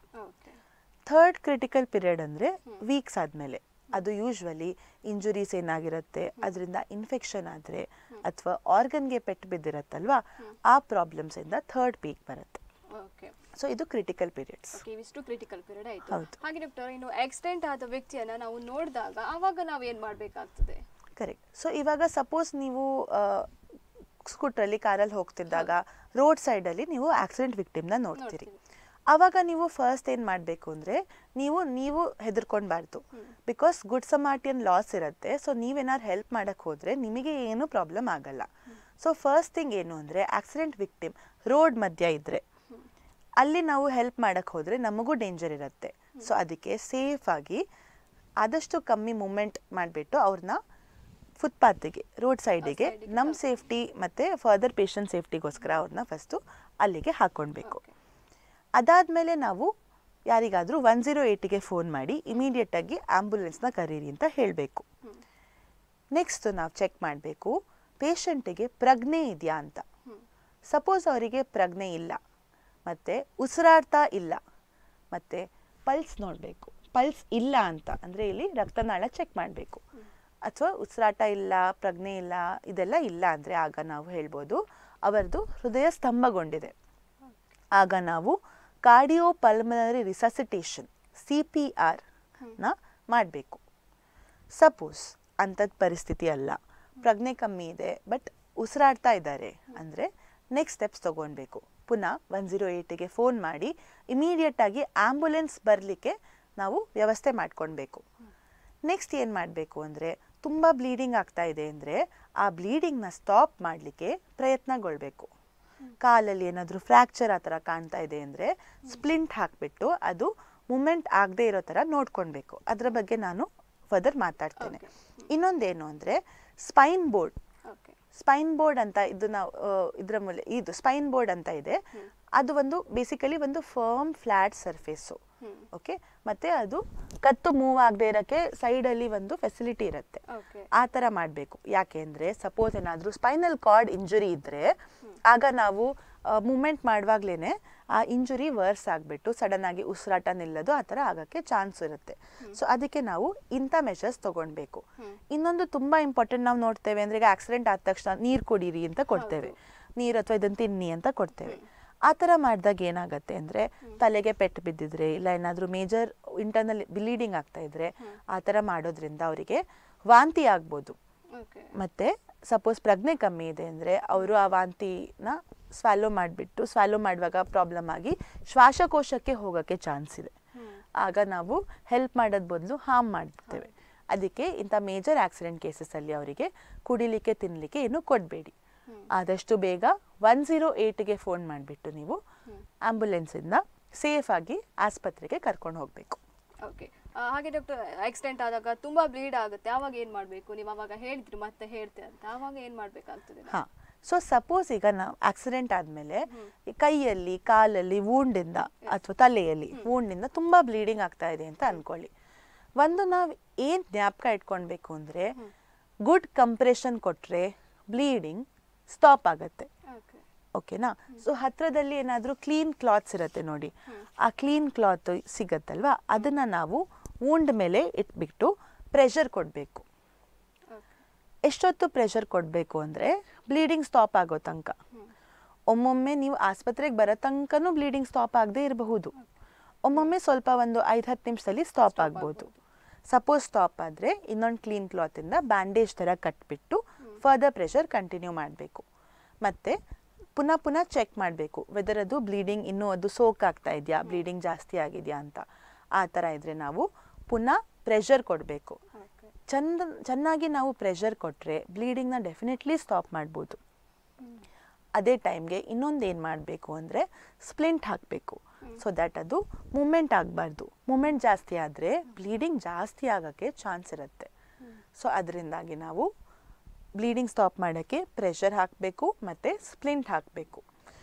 ಥರ್ಡ್ ಕ್ರಿಟಿಕಲ್ ಪೀರಿಯಡ್ ಅಂದರೆ ವೀಕ್ಸ್ ಆದಮೇಲೆ, ಅದು ಯೂಶ್ವಲಿ ಇಂಜುರೀಸ್ ಏನಾಗಿರುತ್ತೆ, ಅದರಿಂದ ಇನ್ಫೆಕ್ಷನ್ ಆದರೆ ಅಥವಾ ಆರ್ಗನ್ಗೆ ಪೆಟ್ಟು ಬಿದ್ದಿರತ್ತಲ್ವಾ, ಆ ಪ್ರಾಬ್ಲಮ್ಸಿಂದ ಥರ್ಡ್ ಪೀಕ್ ಬರುತ್ತೆ. ಸೊ ಇದು ಕ್ರಿಟಿಕಲ್ ಪೀರಿಯಡ್ಸ್. ಇವಿಷ್ಟು ಕ್ರಿಟಿಕಲ್ ಪೀರಿಯಡ್ ಆಯಿತು. ಹಾಗೆ ಡಾಕ್ಟರ್, ಇನ್ನು ಆಕ್ಸಿಡೆಂಟ್ ಆದ ವ್ಯಕ್ತಿಯನ್ನು ನಾವು ನೋಡಿದಾಗ ಆವಾಗ ನಾವು ಏನು ಮಾಡಬೇಕಾಗ್ತದೆ? ಕರೆಕ್ಟ್. ಸೊ ಇವಾಗ ಸಪೋಸ್ ನೀವು ಸ್ಕೂಟ್ರಲ್ಲಿ, ಕಾರಲ್ಲಿ ಹೋಗ್ತಿದ್ದಾಗ ರೋಡ್ ಸೈಡಲ್ಲಿ ನೀವು ಆಕ್ಸಿಡೆಂಟ್ ವಿಕ್ಟಿಮ್ನ ನೋಡ್ತೀರಿ. ಆವಾಗ ನೀವು ಫಸ್ಟ್ ಏನು ಮಾಡಬೇಕು ಅಂದರೆ ನೀವು ಹೆದರ್ಕೊಳ್ಬಾರ್ದು. ಬಿಕಾಸ್ ಗುಡ್ ಸಮಾರ್ಟಿಯನ್ ಲಾಸ್ ಇರುತ್ತೆ. ಸೊ ನೀವೇನಾದ್ರು ಹೆಲ್ಪ್ ಮಾಡೋಕ್ಕೆ ಹೋದರೆ ನಿಮಗೆ ಏನು ಪ್ರಾಬ್ಲಮ್ ಆಗಲ್ಲ. ಸೊ ಫಸ್ಟ್ ಥಿಂಗ್ ಏನು ಅಂದರೆ ಆಕ್ಸಿಡೆಂಟ್ ವಿಕ್ಟಿಮ್ ರೋಡ್ ಮಧ್ಯ ಇದ್ದರೆ ಅಲ್ಲಿ ನಾವು ಹೆಲ್ಪ್ ಮಾಡೋಕ್ಕೆ ಹೋದರೆ ನಮಗೂ ಡೇಂಜರ್ ಇರುತ್ತೆ. ಸೊ ಅದಕ್ಕೆ ಸೇಫಾಗಿ ಆದಷ್ಟು ಕಮ್ಮಿ ಮೂಮೆಂಟ್ ಮಾಡಿಬಿಟ್ಟು ಅವ್ರನ್ನ ಫುಟ್ಪಾತಿಗೆ, ರೋಡ್ ಸೈಡಿಗೆ, ನಮ್ಮ ಸೇಫ್ಟಿ ಮತ್ತು ಫರ್ದರ್ ಪೇಷಂಟ್ ಸೇಫ್ಟಿಗೋಸ್ಕರ ಅವ್ರನ್ನ ಫಸ್ಟು ಅಲ್ಲಿಗೆ ಹಾಕ್ಕೊಳ್ಬೇಕು. ಅದಾದಮೇಲೆ ನಾವು ಯಾರಿಗಾದರೂ 108ಗೆ ಫೋನ್ ಮಾಡಿ ಇಮಿಡಿಯೇಟಾಗಿ ಆ್ಯಂಬುಲೆನ್ಸ್ನ ಕರೀರಿ ಅಂತ ಹೇಳಬೇಕು. ನೆಕ್ಸ್ಟು ನಾವು ಚೆಕ್ ಮಾಡಬೇಕು ಪೇಷಂಟಿಗೆ ಪ್ರಜ್ಞೆ ಇದೆಯಾ ಅಂತ. ಸಪೋಸ್ ಅವರಿಗೆ ಪ್ರಜ್ಞೆ ಇಲ್ಲ ಮತ್ತು ಉಸಿರಾಡ್ತಾ ಇಲ್ಲ ಮತ್ತು ಪಲ್ಸ್ ನೋಡಬೇಕು. ಪಲ್ಸ್ ಇಲ್ಲ ಅಂತ ಅಂದರೆ ಇಲ್ಲಿ ರಕ್ತನಾಳ ಚೆಕ್ ಮಾಡಬೇಕು. ಅಥವಾ ಉಸಿರಾಟ ಇಲ್ಲ, ಪ್ರಜ್ಞೆ ಇಲ್ಲ, ಇದೆಲ್ಲ ಇಲ್ಲ ಅಂದರೆ ಆಗ ನಾವು ಹೇಳ್ಬೋದು ಅವರದು ಹೃದಯ ಸ್ತಂಭಗೊಂಡಿದೆ. ಆಗ ನಾವು ಕಾರ್ಡಿಯೋಪಲ್ಮನರಿ ರಿಸಸಿಟೇಷನ್ CPRನ ಮಾಡಬೇಕು. ಸಪೋಸ್ ಅಂಥದ್ದು ಪರಿಸ್ಥಿತಿ ಅಲ್ಲ, ಪ್ರಜ್ಞೆ ಕಮ್ಮಿ ಇದೆ ಬಟ್ ಉಸಿರಾಡ್ತಾ ಇದ್ದಾರೆ ಅಂದರೆ ನೆಕ್ಸ್ಟ್ ಸ್ಟೆಪ್ಸ್ ತೊಗೊಳ್ಬೇಕು. ಪುನಃ 108ಗೆ ಫೋನ್ ಮಾಡಿ ಇಮಿಡಿಯೇಟಾಗಿ ಆ್ಯಂಬುಲೆನ್ಸ್ ಬರಲಿಕ್ಕೆ ನಾವು ವ್ಯವಸ್ಥೆ ಮಾಡ್ಕೊಳ್ಬೇಕು. ನೆಕ್ಸ್ಟ್ ಏನು ಮಾಡಬೇಕು ಅಂದರೆ ತುಂಬ ಬ್ಲೀಡಿಂಗ್ ಆಗ್ತಾ ಇದೆ ಅಂದರೆ ಆ ಬ್ಲೀಡಿಂಗ್ನ ಸ್ಟಾಪ್ ಮಾಡಲಿಕ್ಕೆ ಪ್ರಯತ್ನಗೊಳ್ಬೇಕು. ಕಾಲಲ್ಲಿ ಏನಾದರೂ ಫ್ರ್ಯಾಕ್ಚರ್ ಆ ಥರ ಕಾಣ್ತಾ ಇದೆ ಅಂದರೆ ಸ್ಪ್ಲಿಂಟ್ ಹಾಕಿಬಿಟ್ಟು ಅದು ಮೂಮೆಂಟ್ ಆಗದೆ ಇರೋ ಥರ ನೋಡ್ಕೊಳ್ಬೇಕು. ಅದರ ಬಗ್ಗೆ ನಾನು ಫರ್ದರ್ ಮಾತಾಡ್ತೇನೆ. ಇನ್ನೊಂದೇನು ಅಂದರೆ ಸ್ಪೈನ್ ಬೋರ್ಡ್ ಅಂತ ಇದು ನಾವು ಇದರ ಮೂಲೆ ಇದು ಸ್ಪೈನ್ ಬೋರ್ಡ್ ಅಂತ ಇದೆ. ಅದು ಒಂದು ಬೇಸಿಕಲಿ ಒಂದು ಫರ್ಮ್ ಫ್ಲ್ಯಾಟ್ ಸರ್ಫೇಸು. ಓಕೆ, ಮತ್ತು ಅದು ಕತ್ತು ಮೂವ್ ಆಗದೆ ಇರೋಕ್ಕೆ ಸೈಡಲ್ಲಿ ಒಂದು ಫೆಸಿಲಿಟಿ ಇರುತ್ತೆ. ಆ ಥರ ಮಾಡಬೇಕು. ಯಾಕೆ ಅಂದರೆ ಸಪೋಸ್ ಏನಾದರೂ ಸ್ಪೈನಲ್ ಕಾರ್ಡ್ ಇಂಜುರಿ ಇದ್ದರೆ ಆಗ ನಾವು ಮೂಮೆಂಟ್ ಮಾಡುವಾಗಲೇ ಆ ಇಂಜುರಿ ವರ್ಸ್ ಆಗಿಬಿಟ್ಟು ಸಡನ್ ಆಗಿ ಉಸಿರಾಟ ನಿಲ್ಲೋದು ಆ ಥರ ಆಗೋಕ್ಕೆ ಚಾನ್ಸ್ ಇರುತ್ತೆ. ಸೊ ಅದಕ್ಕೆ ನಾವು ಇಂಥ ಮೆಷರ್ಸ್ ತೊಗೊಳ್ಬೇಕು. ಇನ್ನೊಂದು ತುಂಬ ಇಂಪಾರ್ಟೆಂಟ್ ನಾವು ನೋಡ್ತೇವೆ ಅಂದರೆ ಈಗ ಆಕ್ಸಿಡೆಂಟ್ ಆದ ತಕ್ಷಣ ನೀರು ಕುಡೀರಿ ಅಂತ ಕೊಡ್ತೇವೆ, ನೀರು ಅಥವಾ ಇದನ್ನು ತಿನ್ನಿ ಅಂತ ಕೊಡ್ತೇವೆ. ಆ ಥರ ಮಾಡಿದಾಗ ಏನಾಗುತ್ತೆ ಅಂದರೆ ತಲೆಗೆ ಪೆಟ್ಟು ಬಿದ್ದಿದ್ರೆ ಇಲ್ಲ ಏನಾದರೂ ಮೇಜರ್ ಇಂಟರ್ನಲ್ ಬ್ಲೀಡಿಂಗ್ ಆಗ್ತಾ ಇದ್ರೆ ಆ ಥರ ಮಾಡೋದ್ರಿಂದ ಅವರಿಗೆ ವಾಂತಿ ಆಗ್ಬೋದು. ಮತ್ತು ಸಪೋಸ್ ಪ್ರಜ್ಞೆ ಕಮ್ಮಿ ಇದೆ ಅಂದರೆ ಅವರು ಆ ವಾಂತಿನ ಸ್ವ್ಯಾಲೋ ಮಾಡುವಾಗ ಪ್ರಾಬ್ಲಮ್ ಆಗಿ ಶ್ವಾಸಕೋಶಕ್ಕೆ ಹೋಗೋಕ್ಕೆ ಚಾನ್ಸ್ ಇದೆ. ಆಗ ನಾವು ಹೆಲ್ಪ್ ಮಾಡೋದ್ ಬದಲು ಹಾರ್ಮ್ ಮಾಡ್ತೇವೆ. ಅದಕ್ಕೆ ಇಂಥ ಮೇಜರ್ ಆಕ್ಸಿಡೆಂಟ್ ಕೇಸಸಲ್ಲಿ ಅವರಿಗೆ ಕುಡಿಲಿಕ್ಕೆ ತಿನ್ನಲಿಕ್ಕೆ ಏನು ಕೊಡಬೇಡಿ. ಆದಷ್ಟು ಬೇಗ 108ಗೆ ಫೋನ್ ಮಾಡಿಬಿಟ್ಟು ನೀವು ಆಂಬ್ಯುಲೆನ್ಸಿಂದ ಸೇಫ್ ಆಗಿ ಆಸ್ಪತ್ರೆಗೆ ಕರ್ಕೊಂಡು ಹೋಗಬೇಕು. ಓಕೆ, ಹಾಗೆ ಡಾಕ್ಟರ್, ಆಕ್ಸಿಡೆಂಟ್ ಆದಾಗ ತುಂಬಾ ಬ್ಲೀಡ್ ಆಗುತ್ತೆ, ಆವಾಗ ಏನು ಮಾಡಬೇಕು? ನೀವು ಅವಾಗ ಹೇಳಿದ್ರಿ ಮತ್ತೆ ಹೇಳ್ತೆ ಅಂತ, ಆವಾಗ ಏನು ಮಾಡಬೇಕಾಗ್ತದೆ? ಹಾಂ, ಸೊ ಸಪೋಸ್ ಈಗ ನಾವು ಆಕ್ಸಿಡೆಂಟ್ ಆದಮೇಲೆ ಕೈಯಲ್ಲಿ ಕಾಲಲ್ಲಿ ವೂಂಡಿಂದ ಅಥವಾ ತಲೆಯಲ್ಲಿ ವೂಂಡಿಂದ ತುಂಬ ಬ್ಲೀಡಿಂಗ್ ಆಗ್ತಾ ಇದೆ ಅಂತ ಅಂದ್ಕೊಳ್ಳಿ. ಒಂದು ನಾವು ಏನು ಜ್ಞಾಪಕ ಇಟ್ಕೊಳ್ಬೇಕು ಅಂದರೆ ಗುಡ್ ಕಂಪ್ರೆಷನ್ ಕೊಟ್ಟರೆ ಬ್ಲೀಡಿಂಗ್ ಸ್ಟಾಪ್ ಆಗುತ್ತೆ. ಓಕೆನಾ? ಸೊ ಹತ್ತಿರದಲ್ಲಿ ಏನಾದರೂ ಕ್ಲೀನ್ ಕ್ಲಾತ್ಸ್ ಇರುತ್ತೆ ನೋಡಿ, ಆ ಕ್ಲೀನ್ ಕ್ಲಾತ್ ಸಿಗತ್ತಲ್ವಾ, ಅದನ್ನು ನಾವು ವೂಂಡ್ ಮೇಲೆ ಇಟ್ಬಿಟ್ಟು ಪ್ರೆಷರ್ ಕೊಡಬೇಕು. ಎಷ್ಟೊತ್ತು ಪ್ರೆಷರ್ ಕೊಡಬೇಕು ಅಂದರೆ ಬ್ಲೀಡಿಂಗ್ ಸ್ಟಾಪ್ ಆಗೋ ತನಕ. ಒಮ್ಮೊಮ್ಮೆ ನೀವು ಆಸ್ಪತ್ರೆಗೆ ಬರೋ ತನಕನೂ ಬ್ಲೀಡಿಂಗ್ ಸ್ಟಾಪ್ ಆಗದೆ ಇರಬಹುದು. ಒಮ್ಮೊಮ್ಮೆ ಸ್ವಲ್ಪ ಒಂದು 5-10 ನಿಮಿಷದಲ್ಲಿ ಸ್ಟಾಪ್ ಆಗ್ಬೋದು. ಸಪೋಸ್ ಸ್ಟಾಪ್ ಆದರೆ ಇನ್ನೊಂದು ಕ್ಲೀನ್ ಕ್ಲಾತಿಂದ ಬ್ಯಾಂಡೇಜ್ ಥರ ಕಟ್ಬಿಟ್ಟು ಫರ್ದರ್ ಪ್ರೆಷರ್ ಕಂಟಿನ್ಯೂ ಮಾಡಬೇಕು. ಮತ್ತು ಪುನಃ ಚೆಕ್ ಮಾಡಬೇಕು ವೆದರ್ ಅದು ಬ್ಲೀಡಿಂಗ್ ಇನ್ನೂ ಅದು ಸೋಕ್ ಆಗ್ತಾ ಇದೆಯಾ, ಬ್ಲೀಡಿಂಗ್ ಜಾಸ್ತಿ ಆಗಿದೆಯಾ ಅಂತ. ಆ ಥರ ಇದ್ದರೆ ನಾವು ಪುನಃ ಪ್ರೆಷರ್ ಕೊಡಬೇಕು. ಚೆನ್ನಾಗಿ ನಾವು ಪ್ರೆಷರ್ ಕೊಟ್ಟರೆ ಬ್ಲೀಡಿಂಗ್ನ ಡೆಫಿನೆಟ್ಲಿ ಸ್ಟಾಪ್ ಮಾಡ್ಬೋದು. ಅದೇ ಟೈಮ್ಗೆ ಇನ್ನೊಂದು ಏನು ಮಾಡಬೇಕು ಅಂದರೆ ಸ್ಪ್ಲಿಂಟ್ ಹಾಕಬೇಕು. ಸೊ ದ್ಯಾಟ್ ಅದು ಮೂಮೆಂಟ್ ಆಗಬಾರ್ದು. ಮೂಮೆಂಟ್ ಜಾಸ್ತಿ ಆದರೆ ಬ್ಲೀಡಿಂಗ್ ಜಾಸ್ತಿ ಆಗೋಕ್ಕೆ ಚಾನ್ಸ್ ಇರುತ್ತೆ. ಸೊ ಅದರಿಂದಾಗಿ ನಾವು ಬ್ಲೀಡಿಂಗ್ ಸ್ಟಾಪ್ ಮಾಡೋಕ್ಕೆ ಪ್ರೆಷರ್ ಹಾಕಬೇಕು ಮತ್ತು ಸ್ಪ್ಲಿಂಟ್ ಹಾಕಬೇಕು.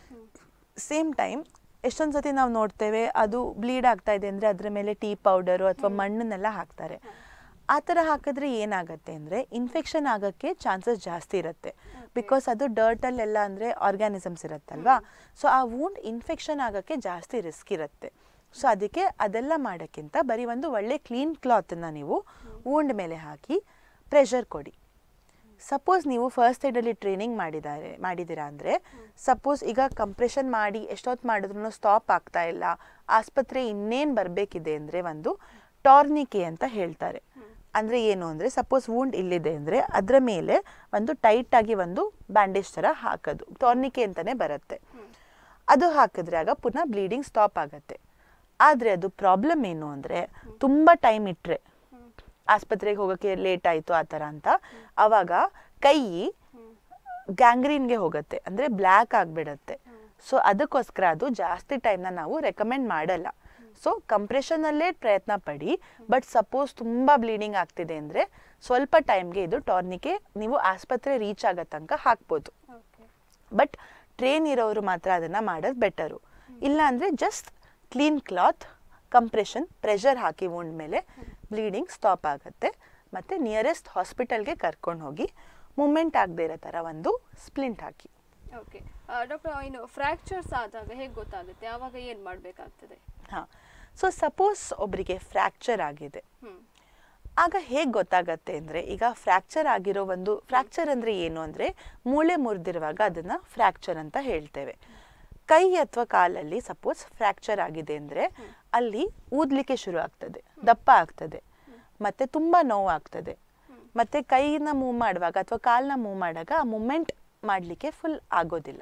ಸೇಮ್ ಟೈಮ್ ಎಷ್ಟೊಂದು ಸತಿ ನಾವು ನೋಡ್ತೇವೆ ಅದು ಬ್ಲೀಡ್ ಆಗ್ತಾ ಇದೆ ಅಂದರೆ ಅದರ ಮೇಲೆ ಟೀ ಪೌಡರು ಅಥವಾ ಮಣ್ಣನ್ನೆಲ್ಲ ಹಾಕ್ತಾರೆ. ಆ ಥರ ಹಾಕಿದ್ರೆ ಏನಾಗುತ್ತೆ ಅಂದರೆ ಇನ್ಫೆಕ್ಷನ್ ಆಗೋಕ್ಕೆ ಚಾನ್ಸಸ್ ಜಾಸ್ತಿ ಇರುತ್ತೆ. ಬಿಕಾಸ್ ಅದು ಡರ್ಟಲ್ಲೆಲ್ಲ ಅಂದರೆ ಆರ್ಗ್ಯಾನಿಸಮ್ಸ್ ಇರುತ್ತಲ್ವಾ. ಸೊ ಆ ವೂಂಡ್ ಇನ್ಫೆಕ್ಷನ್ ಆಗೋಕ್ಕೆ ಜಾಸ್ತಿ ರಿಸ್ಕ್ ಇರುತ್ತೆ. ಸೊ ಅದಕ್ಕೆ ಅದೆಲ್ಲ ಮಾಡೋಕ್ಕಿಂತ ಬರೀ ಒಂದು ಒಳ್ಳೆ ಕ್ಲೀನ್ ಕ್ಲಾತನ್ನು ನೀವು ವೂಂಡ್ ಮೇಲೆ ಹಾಕಿ ಪ್ರೆಷರ್ ಕೊಡಿ. ಸಪೋಸ್ ನೀವು ಫಸ್ಟ್ ಏಡಲ್ಲಿ ಟ್ರೈನಿಂಗ್ ಮಾಡಿದ್ದೀರಾ ಅಂದರೆ ಸಪೋಸ್ ಈಗ ಕಂಪ್ರೆಷನ್ ಮಾಡಿ ಎಷ್ಟೊತ್ತು ಮಾಡಿದ್ರೂ ಸ್ಟಾಪ್ ಆಗ್ತಾ ಇಲ್ಲ, ಆಸ್ಪತ್ರೆ ಇನ್ನೇನು ಬರಬೇಕಿದೆ ಅಂದರೆ ಒಂದು ಟಾರ್ನಿಕೆ ಅಂತ ಹೇಳ್ತಾರೆ. ಅಂದರೆ ಏನು ಅಂದರೆ ಸಪೋಸ್ ವೂಂಡ್ ಇಲ್ಲಿದೆ ಅಂದರೆ ಅದರ ಮೇಲೆ ಒಂದು ಟೈಟಾಗಿ ಒಂದು ಬ್ಯಾಂಡೇಜ್ ಥರ ಹಾಕೋದು, ಟಾರ್ನಿಕೆ ಅಂತಲೇ ಬರುತ್ತೆ. ಅದು ಹಾಕಿದ್ರೆ ಆಗ ಪುನಃ ಬ್ಲೀಡಿಂಗ್ ಸ್ಟಾಪ್ ಆಗುತ್ತೆ. ಆದರೆ ಅದು ಪ್ರಾಬ್ಲಮ್ ಏನು ಅಂದರೆ ತುಂಬ ಟೈಮ್ ಇಟ್ಟರೆ ಆಸ್ಪತ್ರೆಗೆ ಹೋಗೋಕ್ಕೆ ಲೇಟ್ ಆಯಿತು ಆ ಥರ ಅಂತ, ಆವಾಗ ಕೈ ಗ್ಯಾಂಗ್ರೀನ್ಗೆ ಹೋಗುತ್ತೆ, ಅಂದರೆ ಬ್ಲ್ಯಾಕ್ ಆಗಿಬಿಡತ್ತೆ. ಸೊ ಅದಕ್ಕೋಸ್ಕರ ಅದು ಜಾಸ್ತಿ ಟೈಮ್ನ ನಾವು ರೆಕಮೆಂಡ್ ಮಾಡಲ್ಲ. ಸೊ ಕಂಪ್ರೆಷನಲ್ಲೇ ಪ್ರಯತ್ನ ಪಡಿ. ಬಟ್ ಸಪೋಸ್ ತುಂಬ ಬ್ಲೀಡಿಂಗ್ ಆಗ್ತಿದೆ ಅಂದರೆ ಸ್ವಲ್ಪ ಟೈಮ್ಗೆ ಇದು ಟಾರ್ನಿಕೆ ನೀವು ಆಸ್ಪತ್ರೆ ರೀಚ್ ಆಗೋ ತನಕ ಹಾಕ್ಬೋದು. ಬಟ್ ಟ್ರೈನ್ ಇರೋರು ಮಾತ್ರ ಅದನ್ನು ಮಾಡೋದು ಬೆಟರು. ಇಲ್ಲ ಅಂದರೆ just clean cloth compression pressure ಹಾಕಿ ವೂಂಡ್ ಮೇಲೆ ಬ್ಲೀಡಿಂಗ್ ಸ್ಟಾಪ್ ಆಗುತ್ತೆ. ಮತ್ತು ನಿಯರೆಸ್ಟ್ ಹಾಸ್ಪಿಟಲ್ಗೆ ಕರ್ಕೊಂಡು ಹೋಗಿ ಮೂಮೆಂಟ್ ಆಗದೆ ಇರೋ ಥರ ಒಂದು ಸ್ಪ್ಲಿಂಟ್ ಹಾಕಿ. ಓಕೆ ಡಾಕ್ಟರ್, ಇನ್ನು ಫ್ರ್ಯಾಕ್ಚರ್ಸ್ ಆದಾಗ ಹೇಗೆ ಗೊತ್ತಾಗುತ್ತೆ, ಆವಾಗ ಏನು ಮಾಡಬೇಕಾಗ್ತದೆ? ಹಾಂ, ಸೊ ಸಪೋಸ್ ಒಬ್ಬರಿಗೆ ಫ್ರ್ಯಾಕ್ಚರ್ ಆಗಿದೆ, ಆಗ ಹೇಗೆ ಗೊತ್ತಾಗತ್ತೆ ಅಂದರೆ ಈಗ ಫ್ರ್ಯಾಕ್ಚರ್ ಆಗಿರೋ ಒಂದು ಫ್ರ್ಯಾಕ್ಚರ್ ಅಂದರೆ ಏನು ಅಂದರೆ ಮೂಳೆ ಮುರಿದಿರುವಾಗ ಅದನ್ನು ಫ್ರ್ಯಾಕ್ಚರ್ ಅಂತ ಹೇಳ್ತೇವೆ. ಕೈ ಅಥವಾ ಕಾಲಲ್ಲಿ ಸಪೋಸ್ ಫ್ರ್ಯಾಕ್ಚರ್ ಆಗಿದೆ ಅಂದರೆ ಅಲ್ಲಿ ಊದಲಿಕ್ಕೆ ಶುರು ಆಗ್ತದೆ, ದಪ್ಪ ಆಗ್ತದೆ, ಮತ್ತು ತುಂಬ ನೋವು ಆಗ್ತದೆ. ಮತ್ತು ಕೈನ ಮೂವ್ ಮಾಡುವಾಗ ಅಥವಾ ಕಾಲನ್ನ ಮೂವ್ ಮಾಡುವಾಗ ಆ ಮೂಮೆಂಟ್ ಮಾಡಲಿಕ್ಕೆ ಫುಲ್ ಆಗೋದಿಲ್ಲ.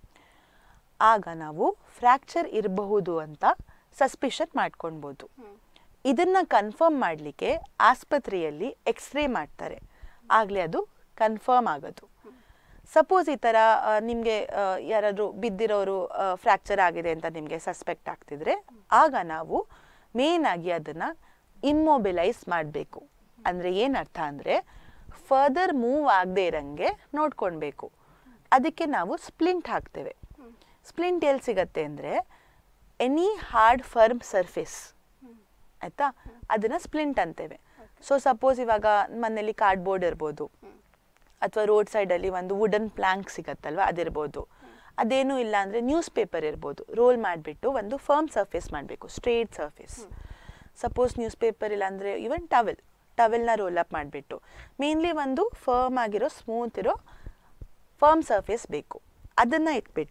ಆಗ ನಾವು ಫ್ರ್ಯಾಕ್ಚರ್ ಇರಬಹುದು ಅಂತ ಸಸ್ಪಿಷನ್ ಮಾಡ್ಕೊಳ್ಬೋದು. ಇದನ್ನು ಕನ್ಫರ್ಮ್ ಮಾಡಲಿಕ್ಕೆ ಆಸ್ಪತ್ರೆಯಲ್ಲಿ ಎಕ್ಸ್ರೇ ಮಾಡ್ತಾರೆ, ಆಗಲೇ ಅದು ಕನ್ಫರ್ಮ್ ಆಗೋದು. ಸಪೋಸ್ ಈ ಥರ ನಿಮಗೆ ಯಾರಾದರೂ ಬಿದ್ದಿರೋರು ಫ್ರ್ಯಾಕ್ಚರ್ ಆಗಿದೆ ಅಂತ ನಿಮಗೆ ಸಸ್ಪೆಕ್ಟ್ ಆಗ್ತಿದ್ರೆ ಆಗ ನಾವು ಮೇಯ್ನಾಗಿ ಅದನ್ನು ಇಮ್ಮೊಬಿಲೈಸ್ ಮಾಡಬೇಕು. ಅಂದರೆ ಏನರ್ಥ ಅಂದರೆ ಫರ್ದರ್ ಮೂವ್ ಆಗದೆ ಇರೋಂಗೆ ನೋಡ್ಕೊಳ್ಬೇಕು. ಅದಕ್ಕೆ ನಾವು ಸ್ಪ್ಲಿಂಟ್ ಹಾಕ್ತೇವೆ. ಸ್ಪ್ಲಿಂಟ್ ಎಲ್ಲಿ ಸಿಗತ್ತೆ ಅಂದರೆ ಎನಿ ಹಾರ್ಡ್ ಫರ್ಮ್ ಸರ್ಫೇಸ್, ಆಯಿತಾ, ಅದನ್ನು ಸ್ಪ್ಲಿಂಟ್ ಅಂತೇವೆ. ಸೊ ಸಪೋಸ್ ಇವಾಗ ಮನೇಲಿ ಕಾರ್ಡ್ಬೋರ್ಡ್ ಇರ್ಬೋದು ಅಥವಾ ರೋಡ್ ಸೈಡಲ್ಲಿ ಒಂದು ವುಡನ್ ಪ್ಲ್ಯಾಂಕ್ ಸಿಗತ್ತಲ್ವ, ಅದಿರ್ಬೋದು. ಅದೇನೂ ಇಲ್ಲ ಅಂದರೆ ನ್ಯೂಸ್ ಪೇಪರ್ ಇರ್ಬೋದು, ರೋಲ್ ಮಾಡಿಬಿಟ್ಟು ಒಂದು ಫರ್ಮ್ ಸರ್ಫೇಸ್ ಮಾಡಬೇಕು, straight surface. Suppose newspaper ಇಲ್ಲ ಅಂದರೆ ಈವನ್ ಟವೆಲ್ನ ರೋಲ್ ಅಪ್ ಮಾಡಿಬಿಟ್ಟು ಮೇನ್ಲಿ ಒಂದು ಫರ್ಮ್ ಆಗಿರೋ ಸ್ಮೂತ್ ಇರೋ ಫರ್ಮ್ ಸರ್ಫೇಸ್ ಬೇಕು. ಅದನ್ನು ಇಟ್ಬಿಟ್ಟು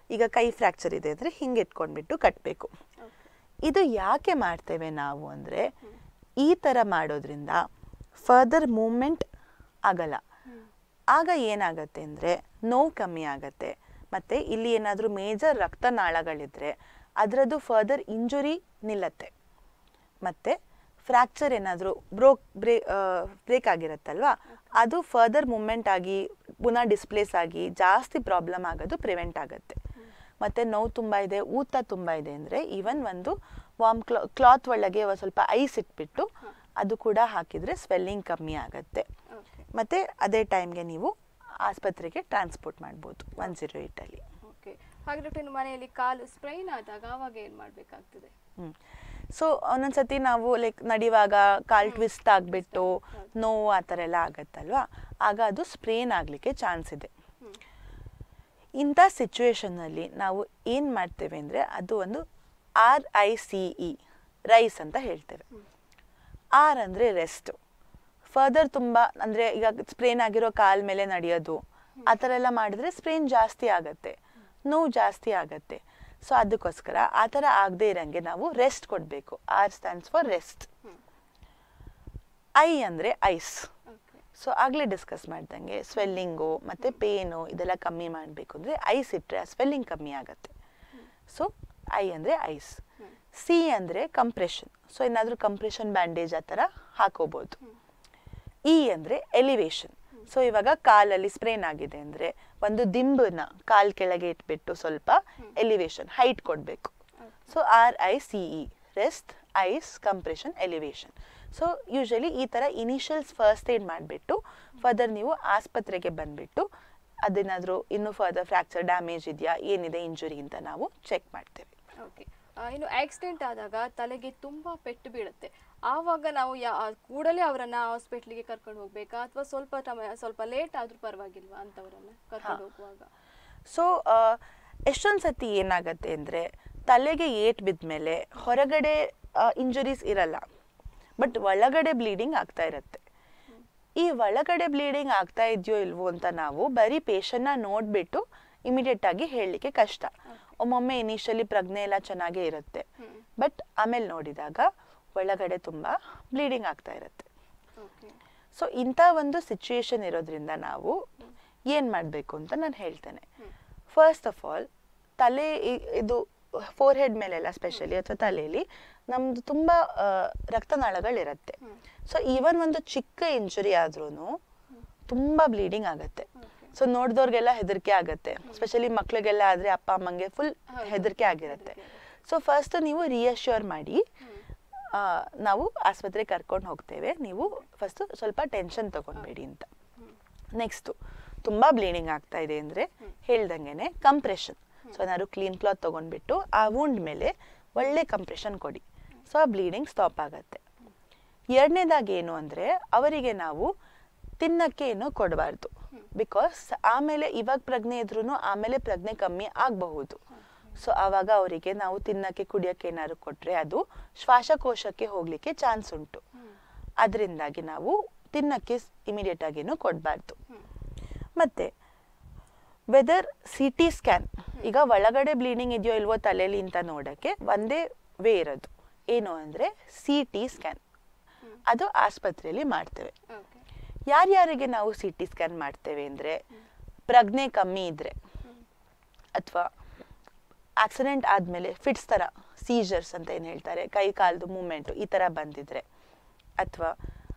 ಈಗ ಕೈ ಫ್ರ್ಯಾಕ್ಚರ್ ಇದೆ ಅಂದರೆ ಹಿಂಗೆ ಇಟ್ಕೊಂಡ್ಬಿಟ್ಟು ಕಟ್ಟಬೇಕು. ಇದು ಯಾಕೆ ಮಾಡ್ತೇವೆ ನಾವು ಅಂದರೆ ಈ ಥರ ಮಾಡೋದ್ರಿಂದ ಫರ್ದರ್ ಮೂವ್ಮೆಂಟ್ ಆಗಲ್ಲ. ಆಗ ಏನಾಗತ್ತೆ ಅಂದರೆ ನೋವು ಕಮ್ಮಿ ಆಗತ್ತೆ. ಮತ್ತು ಇಲ್ಲಿ ಏನಾದರೂ ಮೇಜರ್ ರಕ್ತನಾಳಗಳಿದ್ರೆ ಅದರದ್ದು ಫರ್ದರ್ ಇಂಜುರಿ ನಿಲ್ಲತ್ತೆ. ಮತ್ತು ಫ್ರ್ಯಾಕ್ಚರ್ ಏನಾದರೂ ಬ್ರೇಕ್ ಆಗಿರುತ್ತಲ್ವ, ಅದು ಫರ್ದರ್ ಮೂವ್ಮೆಂಟ್ ಆಗಿ ಪುನಃ ಡಿಸ್ಪ್ಲೇಸ್ ಆಗಿ ಜಾಸ್ತಿ ಪ್ರಾಬ್ಲಮ್ ಆಗೋದು ಪ್ರಿವೆಂಟ್ ಆಗುತ್ತೆ. ಮತ್ತು ನೋವು ತುಂಬ ಇದೆ, ಊತ ತುಂಬ ಇದೆ ಅಂದರೆ ಈವನ್ ಒಂದು ವಾರ್ಮ್ ಕ್ಲಾತ್ ಒಳಗೆ ಸ್ವಲ್ಪ ಐಸ್ ಇಟ್ಬಿಟ್ಟು ಅದು ಕೂಡ ಹಾಕಿದರೆ ಸ್ವೆಲ್ಲಿಂಗ್ ಕಮ್ಮಿ ಆಗುತ್ತೆ. ಮತ್ತು ಅದೇ ಟೈಮ್ಗೆ ನೀವು ಆಸ್ಪತ್ರೆಗೆ ಟ್ರಾನ್ಸ್ಪೋರ್ಟ್ ಮಾಡ್ಬೋದು 108ಅಲ್ಲಿ. ಓಕೆ. ಹಾಗೆ ಡಾಕ್ಟರ್, ಮನೆಯಲ್ಲಿ ಕಾಲು ಸ್ಪ್ರೈನ್ ಆದಾಗ ಆವಾಗ ಏನು ಮಾಡಬೇಕಾಗ್ತದೆ? ಸೊ ಒಂದೊಂದ್ಸತಿ ನಾವು ಲೈಕ್ ನಡೆಯುವಾಗ ಕಾಲು ಟ್ವಿಸ್ಟ್ ಆಗಿಬಿಟ್ಟು ನೋವು ಆ ಥರ ಎಲ್ಲ ಆಗತ್ತಲ್ವ, ಆಗ ಅದು ಸ್ಪ್ರೇನ್ ಆಗಲಿಕ್ಕೆ ಚಾನ್ಸ್ ಇದೆ. ಇಂಥ ಸಿಚುವೇಶನ್ನಲ್ಲಿ ನಾವು ಏನು ಮಾಡ್ತೇವೆ ಅಂದರೆ ಅದು ಒಂದು RICE ರೈಸ್ ಅಂತ ಹೇಳ್ತೇವೆ. R ಅಂದರೆ ರೆಸ್ಟ್. ಫರ್ದರ್ ತುಂಬ ಅಂದರೆ ಈಗ ಸ್ಪ್ರೇನ್ ಆಗಿರೋ ಕಾಲ ಮೇಲೆ ನಡೆಯೋದು ಆ ಥರ ಎಲ್ಲ ಮಾಡಿದ್ರೆ ಸ್ಪ್ರೇನ್ ಜಾಸ್ತಿ ಆಗುತ್ತೆ, ನೋವು ಜಾಸ್ತಿ ಆಗುತ್ತೆ. ಸೊ ಅದಕ್ಕೋಸ್ಕರ ಆ ಥರ ಆಗದೆ ಇರೋಂಗೆ ನಾವು ರೆಸ್ಟ್ ಕೊಡಬೇಕು. R stands for rest. I ಅಂದರೆ ಐಸ್. ಸೊ ಆಗಲೇ ಡಿಸ್ಕಸ್ ಮಾಡ್ದಂಗೆ ಸ್ವೆಲ್ಲಿಂಗು ಮತ್ತು ಪೇನು ಇದೆಲ್ಲ ಕಮ್ಮಿ ಮಾಡಬೇಕು ಅಂದರೆ ಐಸ್ ಇಟ್ಟರೆ ಆ ಸ್ವೆಲ್ಲಿಂಗ್ ಕಮ್ಮಿ ಆಗುತ್ತೆ. ಸೊ I ಅಂದರೆ ಐಸ್. C ಅಂದರೆ ಕಂಪ್ರೆಷನ್. ಸೊ ಏನಾದರೂ ಕಂಪ್ರೆಷನ್ ಬ್ಯಾಂಡೇಜ್ ಆ ಥರ ಹಾಕೋಬೋದು. E ಅಂದರೆ ಎಲಿವೇಶನ್. ಸೊ ಇವಾಗ ಕಾಲಲ್ಲಿ ಸ್ಪ್ರೇನ್ ಆಗಿದೆ ಅಂದರೆ ಒಂದು ದಿಂಬನ್ನ ಕಾಲ್ ಕೆಳಗೆ ಇಟ್ಬಿಟ್ಟು ಸ್ವಲ್ಪ ಎಲಿವೇಶನ್ ಹೈಟ್ ಕೊಡಬೇಕು. So RICE rest, ice, compression, elevation. So usually ಈ ಥರ ಇನಿಷಿಯಲ್ಸ್ ಫಸ್ಟ್ ಏಡ್ ಮಾಡಿಬಿಟ್ಟು ಫರ್ದರ್ ನೀವು ಆಸ್ಪತ್ರೆಗೆ ಬಂದುಬಿಟ್ಟು ಅದೇನಾದರೂ ಇನ್ನೂ ಫರ್ದರ್ ಫ್ರ್ಯಾಕ್ಚರ್ ಡ್ಯಾಮೇಜ್ ಇದೆಯಾ, ಏನಿದೆ ಇಂಜುರಿ ಅಂತ ನಾವು ಚೆಕ್ ಮಾಡ್ತೇವೆ. ಓಕೆ. ಇನ್ನು ಆಕ್ಸಿಡೆಂಟ್ ಆದಾಗ ತಲೆಗೆ ತುಂಬ ಪೆಟ್ಟು ಬೀಳುತ್ತೆ, ಆವಾಗ ನಾವು ಕೂಡಲೇ ಅವರನ್ನ ಹಾಸ್ಪಿಟ್ಲಿಗೆ ಕರ್ಕೊಂಡು ಹೋಗ್ಬೇಕಾ ಅಥವಾ ಸ್ವಲ್ಪ ಲೇಟ್ ಆದ್ರೂ ಪರವಾಗಿಲ್ವಾ ಅಂತವರನ್ನ ಕರ್ಕೊಂಡು ಹೋಗುವಾಗ? ಸೊ ಎಷ್ಟೊಂದು ಸತಿ ಏನಾಗುತ್ತೆ ಅಂದರೆ ತಲೆಗೆ ಏಟ್ ಬಿದ್ಮೇಲೆ ಹೊರಗಡೆ ಇಂಜುರೀಸ್ ಇರಲ್ಲ, ಬಟ್ ಒಳಗಡೆ ಬ್ಲೀಡಿಂಗ್ ಆಗ್ತಾ ಇರುತ್ತೆ. ಈ ಒಳಗಡೆ ಬ್ಲೀಡಿಂಗ್ ಆಗ್ತಾ ಇದೆಯೋ ಇಲ್ವೋ ಅಂತ ನಾವು ಬರೀ ಪೇಷಂಟ್ನ ನೋಡಿಬಿಟ್ಟು ಇಮಿಡಿಯೇಟ್ ಆಗಿ ಹೇಳಲಿಕ್ಕೆ ಕಷ್ಟ. ಒಮ್ಮೊಮ್ಮೆ ಇನಿಷಿಯಲಿ ಪ್ರಜ್ಞೆ ಎಲ್ಲ ಚೆನ್ನಾಗೇ ಇರುತ್ತೆ, ಬಟ್ ಆಮೇಲೆ ನೋಡಿದಾಗ ಒಳಗಡೆ ತುಂಬ ಬ್ಲೀಡಿಂಗ್ ಆಗ್ತಾ ಇರುತ್ತೆ. ಸೊ ಇಂಥ ಒಂದು ಸಿಚುಯೇಷನ್ ಇರೋದ್ರಿಂದ ನಾವು ಏನು ಮಾಡಬೇಕು ಅಂತ ನಾನು ಹೇಳ್ತೇನೆ. ಫಸ್ಟ್ ಆಫ್ ಆಲ್ ತಲೆ ಇದು ಫೋರ್ ಹೆಡ್ ಮೇಲೆಲ್ಲ ಸ್ಪೆಷಲಿ ಅಥವಾ ತಲೆಯಲ್ಲಿ ನಮ್ದು ತುಂಬ ರಕ್ತನಾಳಗಳಿರುತ್ತೆ. ಸೊ ಈವನ್ ಒಂದು ಚಿಕ್ಕ ಇಂಜುರಿ ಆದ್ರೂ ತುಂಬ ಬ್ಲೀಡಿಂಗ್ ಆಗುತ್ತೆ. ಸೊ ನೋಡಿದವ್ರಿಗೆಲ್ಲ ಹೆದರಿಕೆ ಆಗುತ್ತೆ, ಸ್ಪೆಷಲಿ ಮಕ್ಳಿಗೆಲ್ಲ ಆದರೆ ಅಪ್ಪ ಅಮ್ಮಂಗೆ ಫುಲ್ ಹೆದರಿಕೆ ಆಗಿರುತ್ತೆ. ಸೊ ಫಸ್ಟ್ ನೀವು ರಿಯಶ್ಯೂರ್ ಮಾಡಿ ನಾವು ಆಸ್ಪತ್ರೆಗೆ ಕರ್ಕೊಂಡು ಹೋಗ್ತೇವೆ, ನೀವು ಫಸ್ಟು ಸ್ವಲ್ಪ ಟೆನ್ಷನ್ ತೊಗೊಬೇಡಿ ಅಂತ. ನೆಕ್ಸ್ಟು ತುಂಬ ಬ್ಲೀಡಿಂಗ್ ಆಗ್ತಾ ಇದೆ ಅಂದರೆ ಹೇಳ್ದಂಗೆ ಕಂಪ್ರೆಷನ್. ಸೊ ಏನಾದ್ರು ಕ್ಲೀನ್ ಕ್ಲಾತ್ ತೊಗೊಂಡ್ಬಿಟ್ಟು ಆ ವೂಂಡ್ ಮೇಲೆ ಒಳ್ಳೆ ಕಂಪ್ರೆಷನ್ ಕೊಡಿ, ಸೊ ಆ ಬ್ಲೀಡಿಂಗ್ ಸ್ಟಾಪ್ ಆಗುತ್ತೆ. ಎರಡನೇದಾಗಿ ಏನು ಅಂದರೆ ಅವರಿಗೆ ನಾವು ತಿನ್ನಕ್ಕೆ ಏನೋ ಕೊಡಬಾರ್ದು, ಬಿಕಾಸ್ ಆಮೇಲೆ ಇವಾಗ ಪ್ರಜ್ಞೆ ಇದ್ರೂ ಆಮೇಲೆ ಪ್ರಜ್ಞೆ ಕಮ್ಮಿ ಆಗಬಹುದು. ಸೊ ಆವಾಗ ಅವರಿಗೆ ನಾವು ತಿನ್ನಕ್ಕೆ ಕುಡಿಯೋಕ್ಕೆ ಏನಾದ್ರು ಕೊಟ್ಟರೆ ಅದು ಶ್ವಾಸಕೋಶಕ್ಕೆ ಹೋಗಲಿಕ್ಕೆ ಚಾನ್ಸ್ ಉಂಟು. ಅದರಿಂದಾಗಿ ನಾವು ತಿನ್ನಕ್ಕೆ ಇಮಿಡಿಯೇಟ್ ಆಗೇನು ಕೊಡಬಾರ್ದು. ಮತ್ತು ವೆದರ್ CT ಸ್ಕ್ಯಾನ್, ಈಗ ಒಳಗಡೆ ಬ್ಲೀಡಿಂಗ್ ಇದೆಯೋ ಇಲ್ವೋ ತಲೆಯಲ್ಲಿ ಅಂತ ನೋಡೋಕ್ಕೆ ಒಂದೇ ವೇ ಇರೋದು, ಏನು ಅಂದರೆ CT ಸ್ಕ್ಯಾನ್. ಅದು ಆಸ್ಪತ್ರೆಯಲ್ಲಿ ಮಾಡ್ತೇವೆ. ಯಾರ್ಯಾರಿಗೆ ನಾವು CT ಸ್ಕ್ಯಾನ್ ಮಾಡ್ತೇವೆ ಅಂದರೆ ಪ್ರಜ್ಞೆ ಕಮ್ಮಿ ಇದ್ದರೆ, ಅಥವಾ ಆಕ್ಸಿಡೆಂಟ್ ಆದಮೇಲೆ ಫಿಟ್ಸ್ ಥರ ಸೀಜರ್ಸ್ ಅಂತ ಏನು ಹೇಳ್ತಾರೆ, ಕೈ ಕಾಲದು ಮೂಮೆಂಟು ಈ ಥರ ಬಂದಿದ್ರೆ, ಅಥವಾ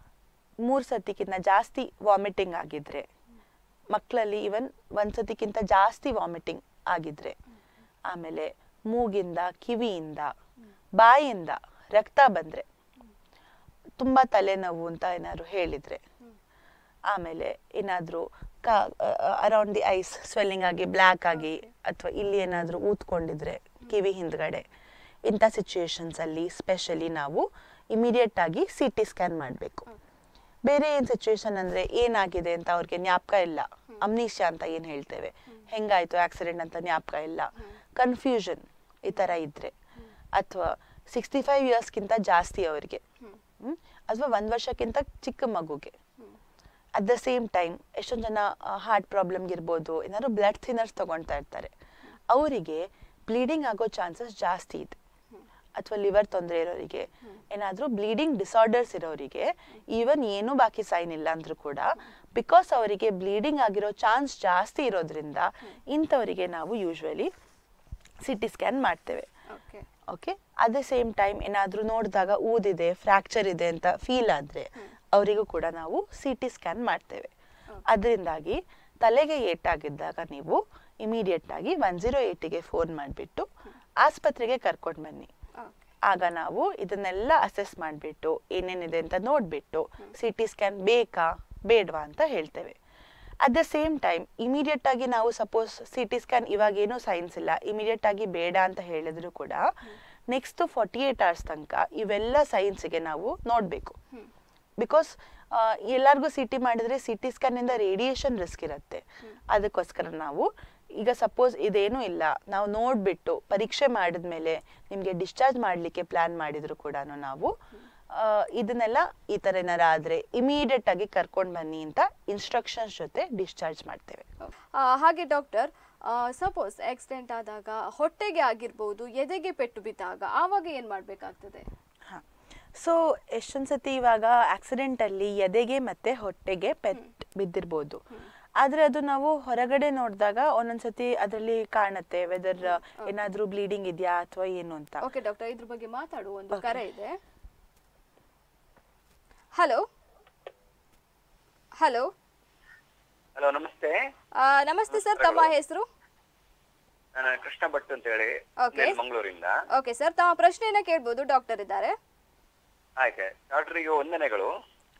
3 ಸತಿಕ್ಕಿಂತ ಜಾಸ್ತಿ ವಾಮಿಟಿಂಗ್ ಆಗಿದ್ರೆ, ಮಕ್ಕಳಲ್ಲಿ ಈವನ್ 1 ಸತಿಕ್ಕಿಂತ ಜಾಸ್ತಿ ವಾಮಿಟಿಂಗ್ ಆಗಿದ್ರೆ, ಆಮೇಲೆ ಮೂಗಿಂದ, ಕಿವಿಯಿಂದ, ಬಾಯಿಂದ ರಕ್ತ ಬಂದರೆ, ತುಂಬ ತಲೆನೋವು ಅಂತ ಏನಾದ್ರು ಹೇಳಿದರೆ, ಆಮೇಲೆ ಏನಾದರೂ ಅರೌಂಡ್ ದಿ ಐಸ್ ಸ್ವೆಲ್ಲಿಂಗ್ ಆಗಿ ಬ್ಲ್ಯಾಕ್ ಆಗಿ, ಅಥವಾ ಇಲ್ಲಿ ಏನಾದರೂ ಊದ್ಕೊಂಡಿದ್ರೆ ಕಿವಿ ಹಿಂದ್ಗಡೆ, ಇಂಥ ಸಿಚುಯೇಷನ್ಸಲ್ಲಿ ಸ್ಪೆಷಲಿ ನಾವು ಇಮಿಡಿಯೇಟ್ ಆಗಿ CT ಸ್ಕ್ಯಾನ್ ಮಾಡಬೇಕು. ಬೇರೆ ಏನು ಸಿಚುಯೇಷನ್ ಅಂದರೆ ಏನಾಗಿದೆ ಅಂತ ಅವ್ರಿಗೆ ಜ್ಞಾಪಕ ಇಲ್ಲ, ಅಮ್ನೀಷಿಯಾ ಅಂತ ಏನು ಹೇಳ್ತೇವೆ, ಹೆಂಗಾಯಿತು ಆಕ್ಸಿಡೆಂಟ್ ಅಂತ ಜ್ಞಾಪಕ ಇಲ್ಲ, ಕನ್ಫ್ಯೂಷನ್ ಈ ಥರ ಇದ್ದರೆ, ಅಥವಾ 65 ಇಯರ್ಸ್ಗಿಂತ ಜಾಸ್ತಿ ಅವರಿಗೆ, ಅಥವಾ 1 ವರ್ಷಕ್ಕಿಂತ ಚಿಕ್ಕ ಮಗುಗೆ, ಅಟ್ ದ ಸೇಮ್ ಟೈಮ್ ಎಷ್ಟೊಂದು ಜನ ಹಾರ್ಟ್ ಪ್ರಾಬ್ಲಮ್ಗಿರ್ಬೋದು, ಏನಾದ್ರು ಬ್ಲಡ್ ಥಿನ್ನರ್ಸ್ ತೊಗೊಳ್ತಾ ಇರ್ತಾರೆ, ಅವರಿಗೆ ಬ್ಲೀಡಿಂಗ್ ಆಗೋ ಚಾನ್ಸಸ್ ಜಾಸ್ತಿ ಇದೆ. ಅಥವಾ ಲಿವರ್ ತೊಂದರೆ ಇರೋರಿಗೆ, ಏನಾದರೂ ಬ್ಲೀಡಿಂಗ್ ಡಿಸಾರ್ಡರ್ಸ್ ಇರೋರಿಗೆ, ಈವನ್ ಏನೂ ಬಾಕಿ ಸೈನ್ ಇಲ್ಲ ಅಂದ್ರೂ ಕೂಡ ಬಿಕಾಸ್ ಅವರಿಗೆ ಬ್ಲೀಡಿಂಗ್ ಆಗಿರೋ ಚಾನ್ಸ್ ಜಾಸ್ತಿ ಇರೋದ್ರಿಂದ ಇಂಥವರಿಗೆ ನಾವು ಯೂಶ್ವಲಿ CT ಸ್ಕ್ಯಾನ್ ಮಾಡ್ತೇವೆ. Okay, at the same time ಏನಾದರೂ ನೋಡಿದಾಗ ಊದಿದೆ, ಫ್ರ್ಯಾಕ್ಚರ್ ಇದೆ ಅಂತ ಫೀಲ್ ಆದರೆ ಅವರಿಗೂ ಕೂಡ ನಾವು CT ಸ್ಕ್ಯಾನ್ ಮಾಡ್ತೇವೆ. ಅದರಿಂದಾಗಿ ತಲೆಗೆ ಏಟಾಗಿದ್ದಾಗ ನೀವು ಇಮಿಡಿಯೇಟ್ ಆಗಿ 108ಗೆ ಫೋನ್ ಮಾಡಿಬಿಟ್ಟು ಆಸ್ಪತ್ರೆಗೆ ಕರ್ಕೊಂಡು ಬನ್ನಿ. ಆಗ ನಾವು ಇದನ್ನೆಲ್ಲ ಅಸೆಸ್ ಮಾಡಿಬಿಟ್ಟು ಏನೇನಿದೆ ಅಂತ ನೋಡಿಬಿಟ್ಟು CT ಸ್ಕ್ಯಾನ್ ಬೇಕಾ ಬೇಡವಾ ಅಂತ ಹೇಳ್ತೇವೆ. At the same time immediate ಆಗಿ ನಾವು ಸಪೋಸ್ CT ಸ್ಕ್ಯಾನ್ ಇವಾಗ ಏನೂ ಸೈನ್ಸ್ ಇಲ್ಲ, ಇಮಿಡಿಯೇಟ್ ಆಗಿ ಬೇಡ ಅಂತ ಹೇಳಿದ್ರು ಕೂಡ ನೆಕ್ಸ್ಟ್ 48 hours ತನಕ ಇವೆಲ್ಲ ಸೈನ್ಸ್ಗೆ ನಾವು ನೋಡಬೇಕು. ಬಿಕಾಸ್ ಎಲ್ಲರಿಗೂ CT ಮಾಡಿದ್ರೆ CT ಸ್ಕ್ಯಾನಿಂದ ರೇಡಿಯೇಷನ್ ರಿಸ್ಕ್ ಇರುತ್ತೆ. ಅದಕ್ಕೋಸ್ಕರ ನಾವು ಈಗ ಸಪೋಸ್ ಇದೇನೂ ಇಲ್ಲ, ನಾವು ನೋಡಿಬಿಟ್ಟು ಪರೀಕ್ಷೆ ಮಾಡಿದ್ಮೇಲೆ ನಿಮಗೆ ಡಿಸ್ಚಾರ್ಜ್ ಮಾಡಲಿಕ್ಕೆ ಪ್ಲ್ಯಾನ್ ಮಾಡಿದ್ರು ಕೂಡ ನಾವು ಇದನ್ನೆಲ್ಲ ಈ ಥರ ಏನಾರ ಆದರೆ ಇಮಿಡಿಯೇಟ್ ಆಗಿ ಕರ್ಕೊಂಡು ಬನ್ನಿ ಅಂತ ಇನ್ಸ್ಟ್ರಕ್ಷನ್ಸ್ ಜೊತೆ ಡಿಸ್ಚಾರ್ಜ್ ಮಾಡ್ತೇವೆ. ಹಾಗೆ ಡಾಕ್ಟರ್, ಸಪೋಸ್ ಆಕ್ಸಿಡೆಂಟ್ ಆದಾಗ ಹೊಟ್ಟೆಗೆ ಆಗಿರ್ಬೋದು, ಎದೆಗೆ ಪೆಟ್ಟು ಬಿದ್ದಾಗ ಆವಾಗ ಏನು ಮಾಡಬೇಕಾಗ್ತದೆ? ಸೊ ಎಷ್ಟೊಂದು ಸತಿ ಇವಾಗ ಆಕ್ಸಿಡೆಂಟಲ್ಲಿ ಎದೆಗೆ ಮತ್ತು ಹೊಟ್ಟೆಗೆ ಪೆಟ್ಟು ಬಿದ್ದಿರ್ಬೋದು. ಆದರೆ ಅದು ನಾವು ಹೊರಗಡೆ ನೋಡಿದಾಗ ಒಂದೊಂದ್ಸತಿ ಅದರಲ್ಲಿ ಕಾಣುತ್ತೆ ವೆದರ್ ಏನಾದರೂ ಬ್ಲೀಡಿಂಗ್ ಇದೆಯಾ ಅಥವಾ ಏನು ಅಂತ. ಓಕೆ ಡಾಕ್ಟರ್, ಇದ್ರ ಬಗ್ಗೆ ಮಾತಾಡುವ ಒಂದು ಕರೆ ಇದೆ. ಹಲೋ ಹಲೋ ಹಲೋ, ನಮಸ್ತೆ. ನಮಸ್ತೆ ಸರ್, ತಮ್ಮ ಹೆಸರು? ನಾನು ಕೃಷ್ಣ ಭಟ್ ಅಂತ ಹೇಳಿ ಮಂಗಳೂರಿಂದ. ಓಕೆ ಸರ್, ತಮ್ಮ ಪ್ರಶ್ನೆಯನ್ನ ಕೇಳ್ಬೋದು, ಡಾಕ್ಟರ್ ಇದ್ದಾರೆ. ಆಯ್ತು, ಡಾಕ್ಟರ್ಗೆ ವಂದನೆಗಳು.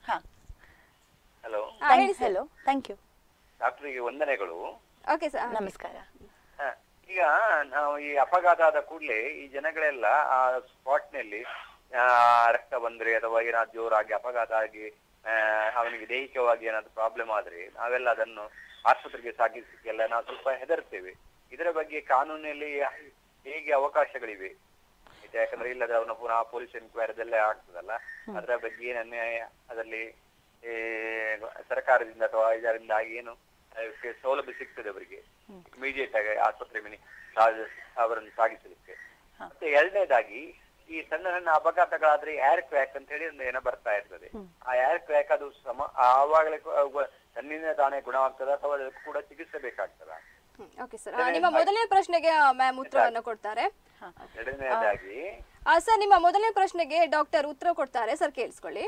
Hello hello, thank you. ಡಾಕ್ಟರ್ಗೆ ವಂದನೆಗಳು. ಓಕೆ ಸರ್, ನಮಸ್ಕಾರ. ಈಗ ನಾವು ಈ ಅಪಘಾತ ಆದ ಕೂಡಲೇ ಈ ಜನಗಳೆಲ್ಲ ಆ ಸ್ಪಾಟ್ ನಲ್ಲಿ ರಕ್ತ ಬಂದ್ರೆ ಅಥವಾ ಏನಾದ್ರು ಜೋರಾಗಿ ಅಪಘಾತ ಆಗಿ ಅವನಿಗೆ ದೈಹಿಕವಾಗಿ ಏನಾದ್ರು ಪ್ರಾಬ್ಲಮ್ ಆದ್ರೆ ನಾವೆಲ್ಲ ಅದನ್ನು ಆಸ್ಪತ್ರೆಗೆ ಸಾಗಿಸಲಿಕ್ಕೆಲ್ಲ ನಾವು ಸ್ವಲ್ಪ ಹೆದರ್ತೇವೆ. ಇದರ ಬಗ್ಗೆ ಕಾನೂನಲ್ಲಿ ಹೇಗೆ ಅವಕಾಶಗಳಿವೆ? ಯಾಕಂದ್ರೆ ಇಲ್ಲದ ಅವನ ಪುನಃ ಪೊಲೀಸ್ ಎನ್ಕ್ವೈರಿ ಅದೆಲ್ಲ ಆಗ್ತದಲ್ಲ, ಅದರ ಬಗ್ಗೆ ಏನನ್ನೇ ಅದರಲ್ಲಿ ಸರ್ಕಾರದಿಂದ ಅಥವಾ ಇದರಿಂದ ಏನು ಸೌಲಭ್ಯ ಸಿಗ್ತದೆ ಅವರಿಗೆ ಇಮಿಡಿಯೇಟ್ ಆಗಿ ಆಸ್ಪತ್ರೆ ಅವರನ್ನು ಸಾಗಿಸಲಿಕ್ಕೆ? ಮತ್ತೆ ಎರಡನೇದಾಗಿ ಈ ಸಣ್ಣ ಸಣ್ಣ ಅಪಘಾತಗಳಾದ್ರೆ ಏರ್ ಕ್ರ್ಯಾಕ್ ಅಂತ ಹೇಳಿ ಒಂದು ಏನೋ ಬರ್ತಾ ಇರ್ತದೆ. ಆ ಏರ್ ಕ್ರ್ಯಾಕ್ ಅದು ಆವಾಗಲೇ ತನ್ನಿಂದ ತಾನೇ ಗುಣವಾಗ್ತದ ಅಥವಾ ಅದಕ್ಕೂ ಕೂಡ ಚಿಕಿತ್ಸೆ ಬೇಕಾಗ್ತದ? ಓಕೆ ಸರ್, ನಿಮ್ಮ ಮೊದಲನೇ ಪ್ರಶ್ನೆಗೆ ಮ್ಯಾಮ್ ಉತ್ತರವನ್ನು ಕೊಡ್ತಾರೆ. ಎರಡನೇದಾಗಿ ಸರ್, ನಿಮ್ಮ ಮೊದಲನೇ ಪ್ರಶ್ನೆಗೆ ಡಾಕ್ಟರ್ ಉತ್ತರ ಕೊಡ್ತಾರೆ ಸರ್, ಕೇಳಿಸ್ಕೊಳ್ಳಿ.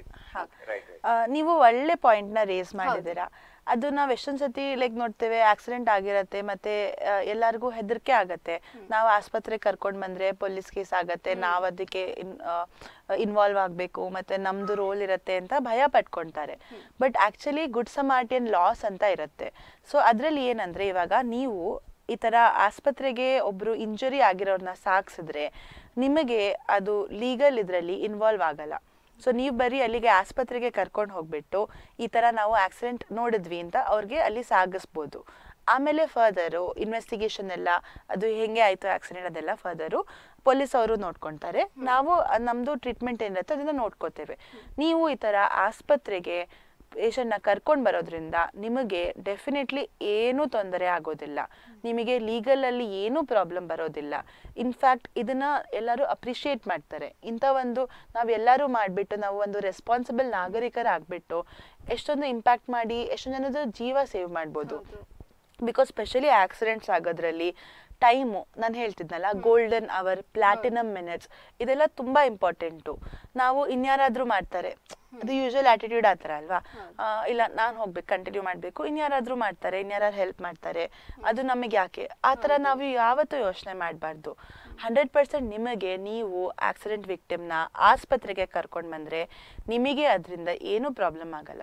ನೀವು ಒಳ್ಳೆ ಪಾಯಿಂಟ್ ನ ರೇಸ್ ಮಾಡಿದ್ದೀರಾ. ಅದು ನಾವು ಎಷ್ಟೊಂದು ಸತಿ ಲೈಕ್ ನೋಡ್ತೇವೆ, ಆಕ್ಸಿಡೆಂಟ್ ಆಗಿರತ್ತೆ ಮತ್ತೆ ಎಲ್ಲರಿಗೂ ಹೆದರಿಕೆ ಆಗತ್ತೆ. ನಾವು ಆಸ್ಪತ್ರೆಗೆ ಕರ್ಕೊಂಡು ಬಂದ್ರೆ ಪೊಲೀಸ್ ಕೇಸ್ ಆಗತ್ತೆ, ನಾವು ಅದಕ್ಕೆ ಇನ್ವಾಲ್ವ್ ಆಗಬೇಕು ಮತ್ತೆ ನಮ್ದು ರೋಲ್ ಇರುತ್ತೆ ಅಂತ ಭಯ ಪಟ್ಕೊಂತಾರೆ. But actually good samaritan laws ಅಂತ ಇರುತ್ತೆ. ಸೊ ಅದ್ರಲ್ಲಿ ಏನಂದ್ರೆ ಇವಾಗ ನೀವು ಈ ತರ ಆಸ್ಪತ್ರೆಗೆ ಒಬ್ರು ಇಂಜುರಿ ಆಗಿರೋರ್ನ ಸಾಗಿಸಿದ್ರೆ ನಿಮಗೆ ಅದು ಲೀಗಲ್ ಇದರಲ್ಲಿ ಇನ್ವಾಲ್ವ್ ಆಗಲ್ಲ. ಸೊ ನೀವು ಬರೀ ಅಲ್ಲಿಗೆ ಆಸ್ಪತ್ರೆಗೆ ಕರ್ಕೊಂಡು ಹೋಗ್ಬಿಟ್ಟು ಈ ಥರ ನಾವು ಆಕ್ಸಿಡೆಂಟ್ ನೋಡಿದ್ವಿ ಅಂತ ಅವ್ರಿಗೆ ಅಲ್ಲಿ ಸಾಗಿಸ್ಬೋದು. ಆಮೇಲೆ ಫರ್ದರು ಇನ್ವೆಸ್ಟಿಗೇಷನ್ ಎಲ್ಲ ಅದು ಹೆಂಗೆ ಆಯಿತು ಆಕ್ಸಿಡೆಂಟ್ ಅದೆಲ್ಲ ಫರ್ದರು ಪೊಲೀಸ್ ಅವರು ನೋಡ್ಕೊತಾರೆ. ನಾವು ನಮ್ಮದು ಟ್ರೀಟ್ಮೆಂಟ್ ಏನಿರುತ್ತೆ ಅದನ್ನು ನೋಡ್ಕೋತೇವೆ. ನೀವು ಈ ಥರ ಆಸ್ಪತ್ರೆಗೆ ಪೇಷಂಟ್ನ ಕರ್ಕೊಂಡು ಬರೋದ್ರಿಂದ ನಿಮಗೆ ಡೆಫಿನೆಟ್ಲಿ ಏನೂ ತೊಂದರೆ ಆಗೋದಿಲ್ಲ, ನಿಮಗೆ ಲೀಗಲಲ್ಲಿ ಏನೂ ಪ್ರಾಬ್ಲಮ್ ಬರೋದಿಲ್ಲ. ಇನ್ಫ್ಯಾಕ್ಟ್ ಇದನ್ನು ಎಲ್ಲರೂ ಅಪ್ರಿಷಿಯೇಟ್ ಮಾಡ್ತಾರೆ. ಇಂಥ ಒಂದು ನಾವೆಲ್ಲರೂ ಮಾಡಿಬಿಟ್ಟು ನಾವು ಒಂದು ರೆಸ್ಪಾನ್ಸಿಬಲ್ ನಾಗರಿಕರಾಗ್ಬಿಟ್ಟು ಎಷ್ಟೊಂದು ಇಂಪ್ಯಾಕ್ಟ್ ಮಾಡಿ ಎಷ್ಟೊಂದು ಜನದ ಜೀವ ಸೇವ್ ಮಾಡ್ಬೋದು. ಬಿಕಾಸ್ ಸ್ಪೆಷಲಿ ಆಕ್ಸಿಡೆಂಟ್ಸ್ ಆಗೋದ್ರಲ್ಲಿ ಟೈಮು ನಾನು ಹೇಳ್ತಿದ್ನಲ್ಲ, ಗೋಲ್ಡನ್ ಅವರ್, ಪ್ಲಾಟಿನಮ್ ಮಿನಿಟ್ಸ್ ಇದೆಲ್ಲ ತುಂಬ ಇಂಪಾರ್ಟೆಂಟು. ನಾವು ಇನ್ಯಾರಾದರೂ ಮಾಡ್ತಾರೆ, ಅದು ಯೂಶುವಲ್ ಆಟಿಟ್ಯೂಡ್ ಆ ಥರ ಅಲ್ವಾ, ಇಲ್ಲ ನಾನು ಹೋಗ್ಬೇಕು ಕಂಟಿನ್ಯೂ ಮಾಡಬೇಕು, ಇನ್ಯಾರಾದರೂ ಮಾಡ್ತಾರೆ, ಇನ್ಯಾರು ಹೆಲ್ಪ್ ಮಾಡ್ತಾರೆ, ಅದು ನಮಗೆ ಯಾಕೆ ಆ ಥರ ನಾವು ಯಾವತ್ತೂ ಯೋಚನೆ ಮಾಡಬಾರ್ದು. 100% ನಿಮಗೆ ನೀವು ಆಕ್ಸಿಡೆಂಟ್ ವಿಕ್ಟಿಮ್ನ ಆಸ್ಪತ್ರೆಗೆ ಕರ್ಕೊಂಡು ಬಂದರೆ ನಿಮಗೆ ಅದರಿಂದ ಏನೂ ಪ್ರಾಬ್ಲಮ್ ಆಗಲ್ಲ.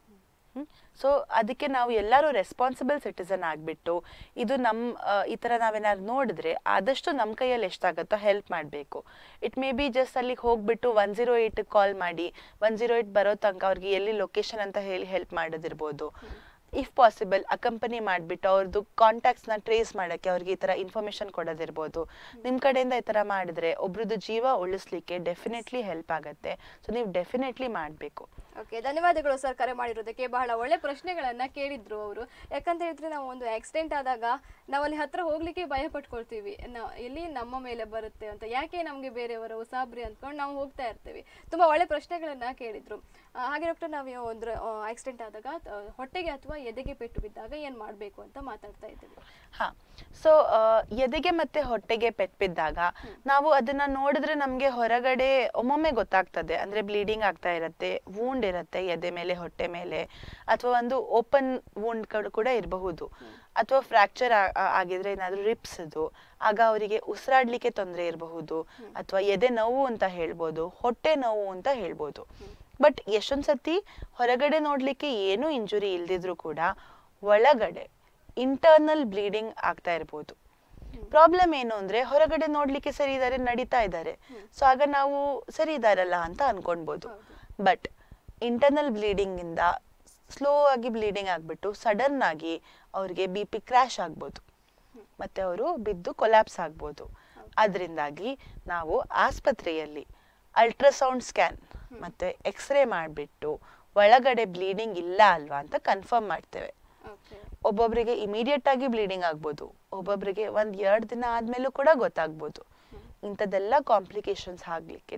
ಸೊ ಅದಕ್ಕೆ ನಾವು ಎಲ್ಲರೂ ರೆಸ್ಪಾನ್ಸಿಬಲ್ ಸಿಟಿಸನ್ ಆಗಿಬಿಟ್ಟು ಇದು ಈ ಥರ ನಾವೇನಾದ್ರು ನೋಡಿದ್ರೆ ಆದಷ್ಟು ನಮ್ಮ ಕೈಯಲ್ಲಿ ಎಷ್ಟಾಗುತ್ತೋ ಹೆಲ್ಪ್ ಮಾಡಬೇಕು. ಇಟ್ ಮೇ ಬಿ ಜಸ್ಟ್ ಅಲ್ಲಿಗೆ ಹೋಗ್ಬಿಟ್ಟು 108 ಕಾಲ್ ಮಾಡಿ 108 ಬರೋ ತನಕ ಅವ್ರಿಗೆ ಎಲ್ಲಿ ಲೊಕೇಶನ್ ಅಂತ ಹೇಳಿ ಹೆಲ್ಪ್ ಮಾಡೋದಿರ್ಬೋದು. ಇಫ್ ಪಾಸಿಬಲ್ ಅಕಂಪನಿ ಮಾಡಿಬಿಟ್ಟು ಅವ್ರದ್ದು ಕಾಂಟ್ಯಾಕ್ಟ್ಸ್ನ ಟ್ರೇಸ್ ಮಾಡೋಕ್ಕೆ ಅವ್ರಿಗೆ ಈ ಥರ ಇನ್ಫಾರ್ಮೇಷನ್ ಕೊಡೋದಿರ್ಬೋದು. ನಿಮ್ಮ ಕಡೆಯಿಂದ ಈ ಥರ ಮಾಡಿದ್ರೆ ಒಬ್ರದ್ದು ಜೀವ ಉಳಿಸ್ಲಿಕ್ಕೆ ಡೆಫಿನೆಟ್ಲಿ ಹೆಲ್ಪ್ ಆಗುತ್ತೆ. ಸೊ ನೀವು ಡೆಫಿನೆಟ್ಲಿ ಮಾಡಬೇಕು. ಓಕೆ, ಧನ್ಯವಾದಗಳು ಸರ್ ಕರೆ ಮಾಡಿರೋದಕ್ಕೆ. ಬಹಳ ಒಳ್ಳೆ ಪ್ರಶ್ನೆಗಳನ್ನ ಕೇಳಿದ್ರು ಅವರು. ಯಾಕಂತ ಹೇಳಿದ್ರೆ ನಾವು ಒಂದು ಆಕ್ಸಿಡೆಂಟ್ ಆದಾಗ ನಾವು ಅಲ್ಲಿ ಹತ್ರ ಹೋಗ್ಲಿಕ್ಕೆ ಭಯ ಪಟ್ಕೊಳ್ತೀವಿ, ಎಲ್ಲಿ ನಮ್ಮ ಮೇಲೆ ಬರುತ್ತೆ ಅಂತ, ಯಾಕೆ ನಮಗೆ ಬೇರೆಯವರು ಉಸಾಬ್ರಿ ಅಂದ್ಕೊಂಡು ನಾವು ಹೋಗ್ತಾ ಇರ್ತೀವಿ. ತುಂಬಾ ಒಳ್ಳೆ ಪ್ರಶ್ನೆಗಳನ್ನ ಕೇಳಿದ್ರು. ಹಾಗೆ ಡಾಕ್ಟರ್, ನಾವು ಒಂದು ಆಕ್ಸಿಡೆಂಟ್ ಆದಾಗ ಹೊಟ್ಟೆಗೆ ಅಥವಾ ಎದೆಗೆ ಪೆಟ್ಟು ಬಿದ್ದಾಗ ಏನ್ ಮಾಡ್ಬೇಕು ಅಂತ ಮಾತಾಡ್ತಾ ಇದ್ದೀವಿ. ಹಾ, ಸೊ ಎದೆಗೆ ಮತ್ತೆ ಹೊಟ್ಟೆಗೆ ಪೆಟ್ಟು ಬಿದ್ದಾಗ ನಾವು ಅದನ್ನ ನೋಡಿದ್ರೆ ನಮ್ಗೆ ಹೊರಗಡೆ ಒಮ್ಮೊಮ್ಮೆ ಗೊತ್ತಾಗ್ತದೆ, ಅಂದ್ರೆ ಬ್ಲೀಡಿಂಗ್ ಆಗ್ತಾ ಇರತ್ತೆ, ವೂಂಡ್ ಇರುತ್ತೆ ಎದೆ ಮೇಲೆ ಹೊಟ್ಟೆ ಮೇಲೆ, ಅಥವಾ ಒಂದು ಓಪನ್ ವೂಂಡ್ ಕೂಡ ಇರಬಹುದು, ಅಥವಾ ಫ್ರಾಕ್ಚರ್ ಆಗಿದ್ರೆ ಏನಾದ್ರು ರಿಪ್ಸ್ ಅದು, ಆಗ ಅವರಿಗೆ ಉಸಿರಾಡ್ಲಿಕ್ಕೆ ತೊಂದರೆ ಇರಬಹುದು, ಅಥವಾ ಎದೆ ನೋವು ಅಂತ ಹೇಳ್ಬೋದು, ಹೊಟ್ಟೆ ನೋವು ಅಂತ ಹೇಳ್ಬೋದು. ಬಟ್ ಎಷ್ಟೊಂದ್ ಸತಿ ಹೊರಗಡೆ ನೋಡ್ಲಿಕ್ಕೆ ಏನು ಇಂಜುರಿ ಇಲ್ದಿದ್ರು ಕೂಡ ಒಳಗಡೆ ಇಂಟರ್ನಲ್ ಬ್ಲೀಡಿಂಗ್ ಆಗ್ತಾ ಇರ್ಬೋದು. ಪ್ರಾಬ್ಲಮ್ ಏನು ಅಂದ್ರೆ ಹೊರಗಡೆ ನೋಡ್ಲಿಕ್ಕೆ ಸರಿ ಇದಾರೆ, ನಡೀತಾ ಇದ್ದಾರೆ, ಸೊ ಆಗ ನಾವು ಸರಿ ಇದಾರಲ್ಲ ಅಂತ ಅನ್ಕೊಳ್ಬೋದು. ಬಟ್ ಇಂಟರ್ನಲ್ ಬ್ಲೀಡಿಂಗ್ ಇಂದ ಸ್ಲೋ ಆಗಿ ಬ್ಲೀಡಿಂಗ್ ಆಗ್ಬಿಟ್ಟು ಸಡನ್ ಆಗಿ ಅವ್ರಿಗೆ BP ಕ್ರ್ಯಾಶ್ ಆಗ್ಬೋದು, ಮತ್ತೆ ಅವರು ಬಿದ್ದು ಕೊಲ್ಯಾಪ್ಸ್ ಆಗ್ಬೋದು. ಅದರಿಂದಾಗಿ ನಾವು ಆಸ್ಪತ್ರೆಯಲ್ಲಿ ಅಲ್ಟ್ರಾಸೌಂಡ್ ಸ್ಕ್ಯಾನ್ ಮತ್ತೆ ಎಕ್ಸ್ರೇ ಮಾಡಿಬಿಟ್ಟು ಒಳಗಡೆ ಬ್ಲೀಡಿಂಗ್ ಇಲ್ಲ ಅಲ್ವಾ ಅಂತ ಕನ್ಫರ್ಮ್ ಮಾಡ್ತೇವೆ. ಒಬ್ಬೊಬ್ರಿಗೆ ಇಮಿಡಿಯೇಟ್ ಆಗಿ ಬ್ಲೀಡಿಂಗ್ ಆಗ್ಬೋದು, ಒಬ್ಬೊಬ್ರಿಗೆ 1-2 ದಿನ ಆದ್ಮೇಲೂ ಕೂಡ ಗೊತ್ತಾಗ್ಬೋದು. ಇಂಥದ್ದೆಲ್ಲ ಕಾಂಪ್ಲಿಕೇಶನ್ಸ್ ಆಗ್ಲಿಕ್ಕೆ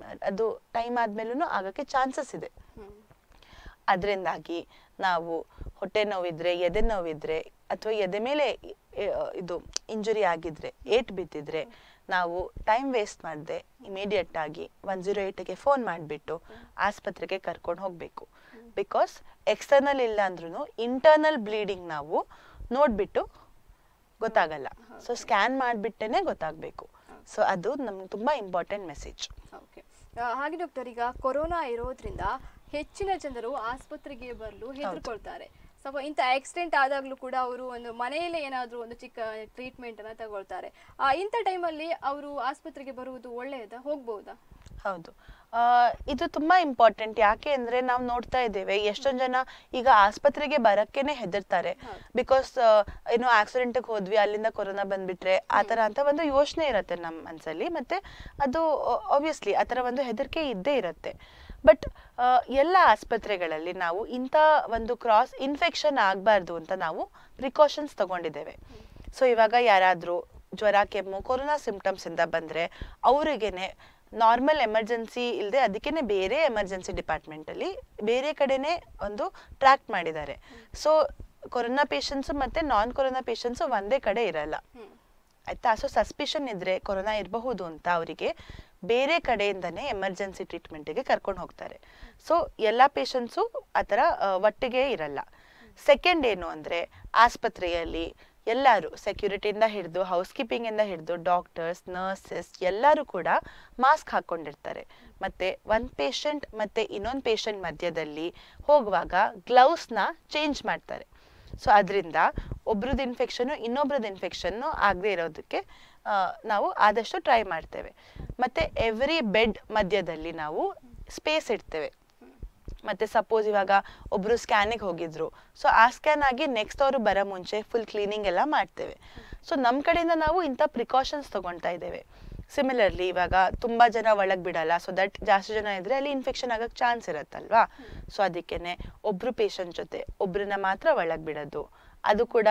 ಟೈಮ್ ಆದ್ಮೇಲೂ ಆಗಕ್ಕೆ ಚಾನ್ಸಸ್ ಇದೆ. ಅದರಿಂದಾಗಿ ನಾವು ಹೊಟ್ಟೆ ನೋವಿದ್ರೆ, ಎದೆ ನೋವಿದ್ರೆ, ಅಥವಾ ಎದೆ ಮೇಲೆ ಇದು ಇಂಜುರಿ ಆಗಿದ್ರೆ, ಏಟ್ ಬಿದ್ದಿದ್ರೆ, ನಾವು ಟೈಮ್ ವೇಸ್ಟ್ ಮಾಡದೆ ಇಮಿಡಿಯೇಟ್ ಆಗಿ 108ಗೆ ಫೋನ್ ಮಾಡಿಬಿಟ್ಟು ಆಸ್ಪತ್ರೆಗೆ ಕರ್ಕೊಂಡು ಹೋಗ್ಬೇಕು. ಬಿಕಾಸ್ ಎಕ್ಸ್ಟರ್ನಲ್ ಇಲ್ಲ ಅಂದ್ರೂ ಇಂಟರ್ನಲ್ ಬ್ಲೀಡಿಂಗ್ ನಾವು ನೋಡ್ಬಿಟ್ಟು ಗೊತ್ತಾಗಲ್ಲ, ಸೊ ಸ್ಕ್ಯಾನ್ ಮಾಡಿಬಿಟ್ಟೇನೆ ಗೊತ್ತಾಗಬೇಕು. ಸೊ ಅದು ನಮ್ಗೆ ತುಂಬಾ ಇಂಪಾರ್ಟೆಂಟ್ ಮೆಸೇಜ್. ಹಾಗೆ ಡಾಕ್ಟರ್, ಈಗ ಕೊರೋನಾ ಇರೋದ್ರಿಂದ ಹೆಚ್ಚಿನ ಜನರು ಆಸ್ಪತ್ರೆಗೆ ಬರಲು ಹೆದರ್ಕೊಳ್ತಾರೆ. ಸ್ವಲ್ಪ ಇಂಥ ಆಕ್ಸಿಡೆಂಟ್ ಆದಾಗ್ಲೂ ಕೂಡ ಅವರು ಒಂದು ಮನೆಯಲ್ಲೇ ಏನಾದರೂ ಒಂದು ಚಿಕ್ಕ ಟ್ರೀಟ್ಮೆಂಟ್ ಅನ್ನ ತಗೊಳ್ತಾರೆ. ಇಂಥ ಟೈಮಲ್ಲಿ ಅವರು ಆಸ್ಪತ್ರೆಗೆ ಬರುವುದು ಒಳ್ಳೆಯದಾ, ಹೋಗ್ಬಹುದಾ? ಹೌದು, ಇದು ತುಂಬಾ ಇಂಪಾರ್ಟೆಂಟ್. ಯಾಕೆ ಅಂದ್ರೆ ನಾವು ನೋಡ್ತಾ ಇದ್ದೇವೆ ಎಷ್ಟೊಂದ್ ಜನ ಈಗ ಆಸ್ಪತ್ರೆಗೆ ಬರಕ್ಕೇನೆ ಹೆದರ್ತಾರೆ. ಬಿಕಾಸ್ ಏನೋ ಆಕ್ಸಿಡೆಂಟ್ಗೆ ಹೋದ್ವಿ, ಅಲ್ಲಿಂದ ಕೊರೋನಾ ಬಂದ್ಬಿಟ್ರೆ ಆತರ ಅಂತ ಒಂದು ಯೋಚನೆ ಇರತ್ತೆ ನಮ್ಮ ಮನ್ಸಲ್ಲಿ, ಮತ್ತೆ ಅದು ಆಬ್ವಿಯಸ್ಲಿ ಆತರ ಒಂದು ಹೆದರಿಕೆ ಇದ್ದೇ ಇರತ್ತೆ. ಬಟ್ ಎಲ್ಲ ಆಸ್ಪತ್ರೆಗಳಲ್ಲಿ ನಾವು ಇಂಥ ಒಂದು ಕ್ರಾಸ್ ಇನ್ಫೆಕ್ಷನ್ ಆಗಬಾರ್ದು ಅಂತ ನಾವು ಪ್ರಿಕಾಷನ್ಸ್ ತಗೊಂಡಿದ್ದೇವೆ. ಸೊ ಇವಾಗ ಯಾರಾದ್ರೂ ಜ್ವರ, ಕೆಮ್ಮು, ಕೊರೋನಾ ಸಿಂಪ್ಟಮ್ಸ್ ಇಂದ ಬಂದ್ರೆ ಅವರಿಗೇನೆ ನಾರ್ಮಲ್ ಎಮರ್ಜೆನ್ಸಿ ಇಲ್ಲದೆ ಅದಕ್ಕೇನೆ ಬೇರೆ ಎಮರ್ಜೆನ್ಸಿ ಡಿಪಾರ್ಟ್ಮೆಂಟ್ ಅಲ್ಲಿ ಬೇರೆ ಕಡೆನೆ ಒಂದು ಟ್ರ್ಯಾಕ್ ಮಾಡಿದ್ದಾರೆ. ಸೊ ಕೊರೋನಾ ಪೇಷಂಟ್ಸ್ ಮತ್ತೆ ನಾನ್ ಕೊರೋನಾ ಪೇಷಂಟ್ಸ್ ಒಂದೇ ಕಡೆ ಇರಲ್ಲ, ಆಯ್ತಾ. ಸೊ ಸಸ್ಪಿಷನ್ ಇದ್ರೆ ಕೊರೋನಾ ಇರಬಹುದು ಅಂತ ಅವರಿಗೆ ಬೇರೆ ಕಡೆಯಿಂದನೇ ಎಮರ್ಜೆನ್ಸಿ ಟ್ರೀಟ್ಮೆಂಟ್ಗೆ ಕರ್ಕೊಂಡು ಹೋಗ್ತಾರೆ. ಸೊ ಎಲ್ಲ ಪೇಷಂಟ್ಸು ಆ ಥರ ಒಟ್ಟಿಗೆ ಇರಲ್ಲ. ಸೆಕೆಂಡ್ ಏನು ಅಂದ್ರೆ ಆಸ್ಪತ್ರೆಯಲ್ಲಿ ಎಲ್ಲರೂ ಸೆಕ್ಯೂರಿಟಿಯಿಂದ ಹಿಡಿದು ಹೌಸ್ ಕೀಪಿಂಗ್ ಇಂದ ಹಿಡಿದು ಡಾಕ್ಟರ್ಸ್, ನರ್ಸಸ್ ಎಲ್ಲರೂ ಕೂಡ ಮಾಸ್ಕ್ ಹಾಕೊಂಡಿರ್ತಾರೆ. ಮತ್ತೆ ಒಂದ್ ಪೇಷಂಟ್ ಮತ್ತೆ ಇನ್ನೊಂದು ಪೇಷಂಟ್ ಮಧ್ಯದಲ್ಲಿ ಹೋಗುವಾಗ ಗ್ಲೌಸ್ನ ಚೇಂಜ್ ಮಾಡ್ತಾರೆ. ಸೊ ಅದರಿಂದ ಒಬ್ರದ್ದು ಇನ್ಫೆಕ್ಷನ್ ಇನ್ನೊಬ್ರದ್ದು ಇನ್ಫೆಕ್ಷನ್ ಆಗದೆ ಇರೋದಕ್ಕೆ ನಾವು ಆದಷ್ಟು ಟ್ರೈ ಮಾಡ್ತೇವೆ. ಮತ್ತೆ ಎವ್ರಿ ಬೆಡ್ ಮಧ್ಯದಲ್ಲಿ ನಾವು ಸ್ಪೇಸ್ ಇಡ್ತೇವೆ. ಮತ್ತೆ ಸಪೋಸ್ ಇವಾಗ ಒಬ್ರು ಸ್ಕ್ಯಾನಿಗೆ ಹೋಗಿದ್ರು, ಸೊ ಆ ಸ್ಕ್ಯಾನ್ ಆಗಿ ನೆಕ್ಸ್ಟ್ ಅವರು ಬರೋ ಮುಂಚೆ ಫುಲ್ ಕ್ಲೀನಿಂಗ್ ಎಲ್ಲ ಮಾಡ್ತೇವೆ. ಸೊ ನಮ್ಮ ಕಡೆಯಿಂದ ನಾವು ಇಂಥ ಪ್ರಿಕಾಷನ್ಸ್ ತಗೊಳ್ತಾ ಇದ್ದೇವೆ. ಸಿಮಿಲರ್ಲಿ ಇವಾಗ ತುಂಬಾ ಜನ ಒಳಗ್ ಬಿಡಲ್ಲ, ಸೊ ದಟ್ ಜಾಸ್ತಿ ಜನ ಇದ್ರೆ ಅಲ್ಲಿ ಇನ್ಫೆಕ್ಷನ್ ಆಗಕ್ ಚಾನ್ಸ್ ಇರತ್ತಲ್ವಾ. ಸೊ ಅದಕ್ಕೇನೆ ಒಬ್ರು ಪೇಷಂಟ್ ಜೊತೆ ಒಬ್ರನ್ನ ಮಾತ್ರ ಒಳಗ್ ಬಿಡೋದು, ಅದು ಕೂಡ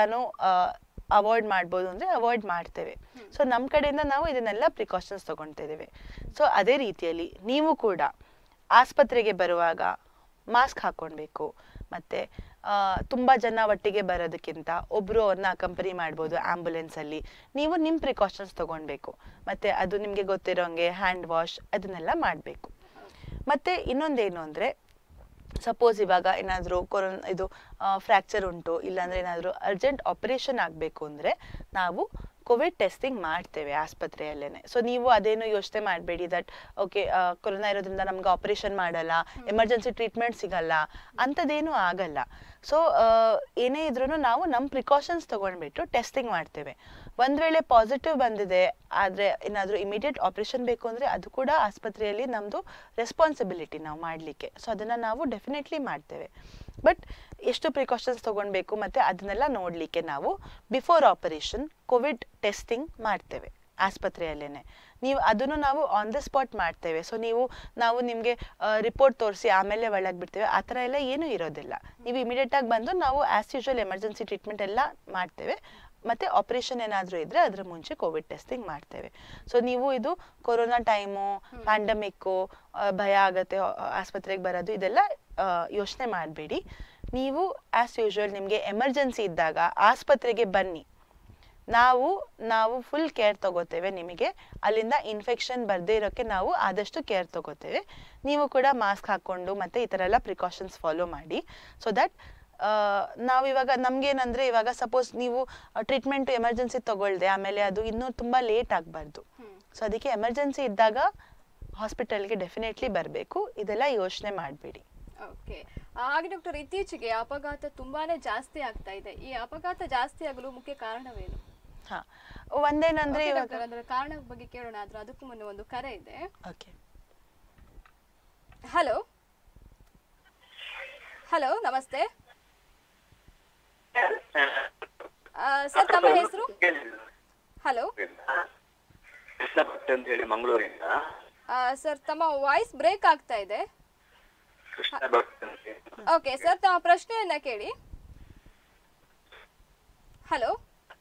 ಅವಾಯ್ಡ್ ಮಾಡ್ಬೋದು ಅಂದ್ರೆ ಅವಾಯ್ಡ್ ಮಾಡ್ತೇವೆ. ಸೊ ನಮ್ಮ ಕಡೆಯಿಂದ ನಾವು ಇದನ್ನೆಲ್ಲ ಪ್ರಿಕಾಷನ್ಸ್ ತಗೊಳ್ತಾ ಇದ್ದೇವೆ. ಸೊ ಅದೇ ರೀತಿಯಲ್ಲಿ ನೀವು ಕೂಡ ಆಸ್ಪತ್ರೆಗೆ ಬರುವಾಗ ಮಾಸ್ಕ್ ಹಾಕೊಳ್ಬೇಕು. ಮತ್ತೆ ತುಂಬಾ ಜನ ಒಟ್ಟಿಗೆ ಬರೋದಕ್ಕಿಂತ ಒಬ್ರು ಅವ್ರನ್ನ ಅಕಂಪನಿ ಮಾಡ್ಬೋದು ಆಂಬುಲೆನ್ಸ್ ಅಲ್ಲಿ. ನೀವು ನಿಮ್ ಪ್ರಿಕಾಷನ್ಸ್ ತಗೊಳ್ಬೇಕು. ಮತ್ತೆ ಅದು ನಿಮ್ಗೆ ಗೊತ್ತಿರೋಂಗೆ ಹ್ಯಾಂಡ್ ವಾಶ್ ಅದನ್ನೆಲ್ಲ ಮಾಡ್ಬೇಕು. ಮತ್ತೆ ಇನ್ನೊಂದೇನು ಅಂದ್ರೆ ಸಪೋಸ್ ಇವಾಗ ಏನಾದ್ರು ಕೊರೋನಾ ಇದು ಫ್ರಾಕ್ಚರ್ ಉಂಟು, ಇಲ್ಲಾಂದ್ರೆ ಏನಾದ್ರು ಅರ್ಜೆಂಟ್ ಆಪರೇಷನ್ ಆಗ್ಬೇಕು ಅಂದ್ರೆ ನಾವು ಕೋವಿಡ್ ಟೆಸ್ಟಿಂಗ್ ಮಾಡ್ತೇವೆ ಆಸ್ಪತ್ರೆಯಲ್ಲೇನೆ. ಸೊ ನೀವು ಅದೇನು ಯೋಚನೆ ಮಾಡಬೇಡಿ ದಟ್ ಓಕೆ ಕೊರೋನಾ ಇರೋದ್ರಿಂದ ನಮ್ಗೆ ಆಪರೇಷನ್ ಮಾಡಲ್ಲ, ಎಮರ್ಜೆನ್ಸಿ ಟ್ರೀಟ್ಮೆಂಟ್ ಸಿಗಲ್ಲ, ಅಂಥದ್ದೇನು ಆಗಲ್ಲ. ಸೊ ಏನೇ ಇದ್ರೂ ನಾವು ನಮ್ಮ ಪ್ರಿಕಾಷನ್ಸ್ ತಗೊಂಡ್ಬಿಟ್ಟು ಟೆಸ್ಟಿಂಗ್ ಮಾಡ್ತೇವೆ. ಒಂದ್ ವೇಳೆ ಪಾಸಿಟಿವ್ ಬಂದಿದೆ ಆದ್ರೆ ಏನಾದ್ರೂ ಇಮಿಡಿಯೇಟ್ ಆಪರೇಷನ್ ಬೇಕು ಅಂದ್ರೆ ಅದು ಕೂಡ ಆಸ್ಪತ್ರೆಯಲ್ಲಿ ನಮ್ದು ರೆಸ್ಪಾನ್ಸಿಬಿಲಿಟಿ ನಾವು ಮಾಡ್ಲಿಕ್ಕೆ. ಸೊ ಅದನ್ನ ನಾವು ಡೆಫಿನೆಟ್ಲಿ ಮಾಡ್ತೇವೆ. ಬಟ್ ಎಷ್ಟು ಪ್ರಿಕಾಷನ್ಸ್ ತೊಗೊಳ್ಬೇಕು ಮತ್ತು ಅದನ್ನೆಲ್ಲ ನೋಡಲಿಕ್ಕೆ ನಾವು ಬಿಫೋರ್ ಆಪರೇಷನ್ ಕೋವಿಡ್ ಟೆಸ್ಟಿಂಗ್ ಮಾಡ್ತೇವೆ ಆಸ್ಪತ್ರೆಯಲ್ಲೇ. ನೀವು ಅದನ್ನು ನಾವು ಆನ್ ದ ಸ್ಪಾಟ್ ಮಾಡ್ತೇವೆ. ಸೊ ನಾವು ನಿಮಗೆ ರಿಪೋರ್ಟ್ ತೋರಿಸಿ ಆಮೇಲೆ ಒಳಗೆ ಬಿಡ್ತೇವೆ, ಆ ಥರ ಎಲ್ಲ ಏನೂ ಇರೋದಿಲ್ಲ. ನೀವು ಇಮಿಡಿಯೇಟಾಗಿ ಬಂದು ನಾವು ಆ್ಯಸ್ ಯೂಶುವಲ್ ಎಮರ್ಜೆನ್ಸಿ ಟ್ರೀಟ್ಮೆಂಟ್ ಎಲ್ಲ ಮಾಡ್ತೇವೆ. ಮತ್ತು ಆಪರೇಷನ್ ಏನಾದರೂ ಇದ್ದರೆ ಅದರ ಮುಂಚೆ ಕೋವಿಡ್ ಟೆಸ್ಟಿಂಗ್ ಮಾಡ್ತೇವೆ. ಸೊ ನೀವು ಇದು ಕೊರೋನಾ ಟೈಮು, ಪ್ಯಾಂಡಮಿಕ್ಕು, ಭಯ ಆಗುತ್ತೆ ಆಸ್ಪತ್ರೆಗೆ ಬರೋದು, ಇದೆಲ್ಲ ಯೋಚನೆ ಮಾಡಬೇಡಿ. ನೀವು ಆ್ಯಸ್ ಯೂಶುವಲ್ ನಿಮಗೆ ಎಮರ್ಜೆನ್ಸಿ ಇದ್ದಾಗ ಆಸ್ಪತ್ರೆಗೆ ಬನ್ನಿ. ನಾವು ಫುಲ್ ಕೇರ್ ತಗೋತೇವೆ. ನಿಮಗೆ ಅಲ್ಲಿಂದ ಇನ್ಫೆಕ್ಷನ್ ಬರದೇ ಇರೋಕ್ಕೆ ನಾವು ಆದಷ್ಟು ಕೇರ್ ತಗೋತೇವೆ. ನೀವು ಕೂಡ ಮಾಸ್ಕ್ ಹಾಕ್ಕೊಂಡು ಮತ್ತು ಈ ಥರ ಎಲ್ಲ ಪ್ರಿಕಾಷನ್ಸ್ ಫಾಲೋ ಮಾಡಿ. ಸೊ ದ್ಯಾಟ್ ನಾವಿವಾಗ ನಮಗೇನಂದರೆ ಇವಾಗ ಸಪೋಸ್ ನೀವು ಟ್ರೀಟ್ಮೆಂಟ್ ಎಮರ್ಜೆನ್ಸಿ ತೊಗೊಳ್ದೆ ಆಮೇಲೆ ಅದು ಇನ್ನೂ ತುಂಬ ಲೇಟ್ ಆಗಬಾರ್ದು. ಸೊ ಅದಕ್ಕೆ ಎಮರ್ಜೆನ್ಸಿ ಇದ್ದಾಗ ಹಾಸ್ಪಿಟಲ್ಗೆ ಡೆಫಿನೆಟ್ಲಿ ಬರಬೇಕು. ಇದೆಲ್ಲ ಯೋಚನೆ ಮಾಡಬೇಡಿ. ಓಕೆ. ಹಾಗೆ ಡಾಕ್ಟರ್, ಇತ್ತೀಚೆಗೆ ಅಪಘಾತ ತುಂಬಾನೇ ಜಾಸ್ತಿ ಆಗ್ತಾ ಇದೆ. ಈ ಅಪಘಾತ ಜಾಸ್ತಿ ಆಗಲು ಮುಖ್ಯ ಕಾರಣವೇನು? ಒಂದೇನಂದ್ರೆ ಕಾರಣ ಬಗ್ಗೆ ಕೇಳೋಣ, ಆದ್ರೆ ಅದಕ್ಕೂ ಮುನ್ನ ಒಂದು ಕರೆ ಇದೆ. ಓಕೆ. ಹಲೋ ಹಲೋ, ನಮಸ್ತೆ ಸರ್, ತಮ್ಮ ಹೆಸರು? ಹಲೋ ಕೃಷ್ಣ ಅಂತ ಹೇಳಿ ಮಂಗಳೂರಿಂದ. ಸರ್, ತಮ್ಮ ವಾಯ್ಸ್ ಬ್ರೇಕ್ ಆಗ್ತಾ ಇದೆ. ಓಕೆ ಸರ್, ತಮ್ಮ ಪ್ರಶ್ನೆಯನ್ನ ಕೇಳಿ. ಹಲೋ.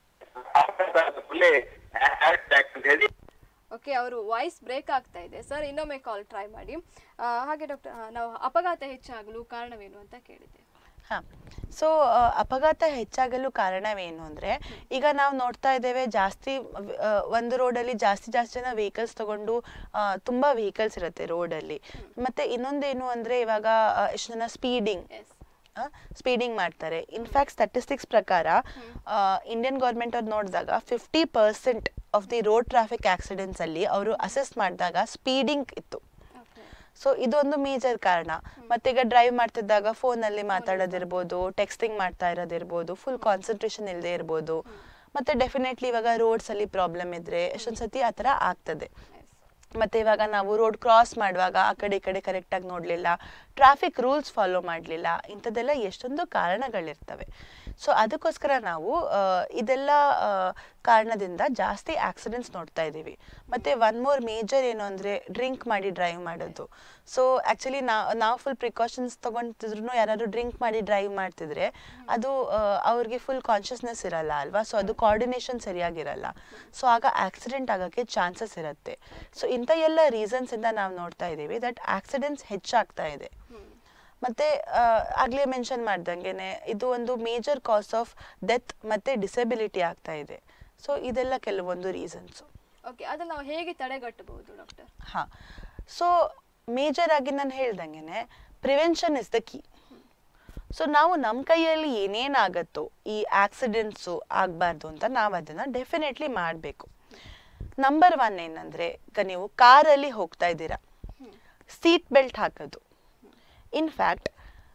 ಓಕೆ, ಅವರು ವಾಯ್ಸ್ ಬ್ರೇಕ್ ಆಗ್ತಾ ಇದೆ ಸರ್, ಇನ್ನೊಮ್ಮೆ ಕಾಲ್ ಟ್ರೈ ಮಾಡಿ. ಹಾಗೆ ಡಾಕ್ಟರ್, ನಾವು ಅಪಘಾತ ಹೆಚ್ಚಾಗಲು ಕಾರಣವೇನು ಅಂತ ಕೇಳಿದೆ. ಸೊ ಅಪಘಾತ ಹೆಚ್ಚಾಗಲು ಕಾರಣವೇನು ಅಂದರೆ, ಈಗ ನಾವು ನೋಡ್ತಾ ಇದ್ದೇವೆ ಜಾಸ್ತಿ ಒಂದು ರೋಡಲ್ಲಿ ಜಾಸ್ತಿ ಜನ ವೆಹಿಕಲ್ಸ್ ತಗೊಂಡು ತುಂಬ ವೆಹಿಕಲ್ಸ್ ಇರುತ್ತೆ ರೋಡಲ್ಲಿ. ಮತ್ತು ಇನ್ನೊಂದೇನು ಅಂದರೆ ಇವಾಗ ಎಷ್ಟು ಜನ ಸ್ಪೀಡಿಂಗ್ ಮಾಡ್ತಾರೆ. ಇನ್ಫ್ಯಾಕ್ಟ್ ಸ್ಟ್ಯಾಟಿಸ್ಟಿಕ್ಸ್ ಪ್ರಕಾರ ಇಂಡಿಯನ್ ಗೌರ್ಮೆಂಟ್ ಅವ್ರು ನೋಡಿದಾಗ 50% of the road traffic accidents ಅಲ್ಲಿ ಅವರು ಅಸೆಸ್ ಮಾಡಿದಾಗ ಸ್ಪೀಡಿಂಗ್ ಇತ್ತು. ಸೊ ಇದೊಂದು ಮೇಜರ್ ಕಾರಣ. ಮತ್ತೆ ಈಗ ಡ್ರೈವ್ ಮಾಡ್ತಿದ್ದಾಗ ಫೋನಲ್ಲಿ ಮಾತಾಡೋದಿರ್ಬೋದು, ಟೆಕ್ಸ್ಟಿಂಗ್ ಮಾಡ್ತಾ ಇರೋದಿರ್ಬೋದು, ಫುಲ್ ಕಾನ್ಸಂಟ್ರೇಷನ್ ಇಲ್ಲದೆ ಇರ್ಬೋದು. ಮತ್ತೆ ಡೆಫಿನೆಟ್ಲಿ ಇವಾಗ ರೋಡ್ಸ್ ಅಲ್ಲಿ ಪ್ರಾಬ್ಲಮ್ ಇದ್ರೆ ಎಷ್ಟೊಂದ್ಸತಿ ಆ ಥರ ಆಗ್ತದೆ. ಮತ್ತೆ ಇವಾಗ ನಾವು ರೋಡ್ ಕ್ರಾಸ್ ಮಾಡುವಾಗ ಆ ಕಡೆ ಈ ಕಡೆ ಕರೆಕ್ಟಾಗಿ ನೋಡಲಿಲ್ಲ, ಟ್ರಾಫಿಕ್ ರೂಲ್ಸ್ ಫಾಲೋ ಮಾಡಲಿಲ್ಲ, ಇಂಥದ್ದೆಲ್ಲ ಎಷ್ಟೊಂದು ಕಾರಣಗಳಿರ್ತವೆ. ಸೊ ಅದಕ್ಕೋಸ್ಕರ ನಾವು ಇದೆಲ್ಲ ಕಾರಣದಿಂದ ಜಾಸ್ತಿ ಆಕ್ಸಿಡೆಂಟ್ಸ್ ನೋಡ್ತಾ ಇದ್ದೀವಿ. ಮತ್ತು ಒನ್ ಮೋರ್ ಮೇಜರ್ ಏನು ಅಂದರೆ ಡ್ರಿಂಕ್ ಮಾಡಿ ಡ್ರೈವ್ ಮಾಡೋದು. ಸೊ ಆ್ಯಕ್ಚುಲಿ ನಾವು ಫುಲ್ ಪ್ರಿಕಾಷನ್ಸ್ ತೊಗೊಂತಿದ್ರು ಯಾರಾದರೂ ಡ್ರಿಂಕ್ ಮಾಡಿ ಡ್ರೈವ್ ಮಾಡ್ತಿದ್ರೆ ಅದು ಅವ್ರಿಗೆ ಫುಲ್ ಕಾನ್ಷಿಯಸ್ನೆಸ್ ಇರಲ್ಲ ಅಲ್ವಾ. ಸೊ ಅದು ಕೋಆರ್ಡಿನೇಷನ್ ಸರಿಯಾಗಿರಲ್ಲ. ಸೊ ಆಗ ಆಕ್ಸಿಡೆಂಟ್ ಆಗೋಕ್ಕೆ ಚಾನ್ಸಸ್ ಇರುತ್ತೆ. ಸೊ ಇಂಥ ಎಲ್ಲ ರೀಸನ್ಸಿಂದ ನಾವು ನೋಡ್ತಾ ಇದ್ದೀವಿ ದಟ್ ಆಕ್ಸಿಡೆಂಟ್ಸ್ ಹೆಚ್ಚಾಗ್ತಾ ಇದೆ. ಮತ್ತು ಆಗಲೇ ಮೆನ್ಷನ್ ಮಾಡ್ದಂಗೆ ಇದು ಒಂದು ಮೇಜರ್ ಕಾಸ್ ಆಫ್ ಡೆತ್ ಮತ್ತು ಡಿಸೆಬಿಲಿಟಿ ಆಗ್ತಾ ಇದೆ. ಸೊ ಇದೆಲ್ಲ ಕೆಲವೊಂದು ರೀಸನ್ಸು. ಓಕೆ, ಅದನ್ನು ನಾವು ಹೇಗೆ ತಡೆಗಟ್ಟಬಹುದು ಡಾಕ್ಟರ್? ಸೊ ಮೇಜರ್ ಆಗಿ ನಾನು ಹೇಳ್ದಂಗೆ prevention is the key. So ನಾವು ನಮ್ಮ ಕೈಯಲ್ಲಿ ಏನೇನಾಗತ್ತೋ ಈ ಆಕ್ಸಿಡೆಂಟ್ಸು ಆಗಬಾರ್ದು ಅಂತ ನಾವು ಅದನ್ನು ಡೆಫಿನೆಟ್ಲಿ ಮಾಡಬೇಕು. ನಂಬರ್ 1 ಏನಂದರೆ, ಈಗ ನೀವು ಕಾರಲ್ಲಿ ಹೋಗ್ತಾ ಇದ್ದೀರಾ, ಸೀಟ್ ಬೆಲ್ಟ್ ಹಾಕೋದು. ಇನ್ಫ್ಯಾಕ್ಟ್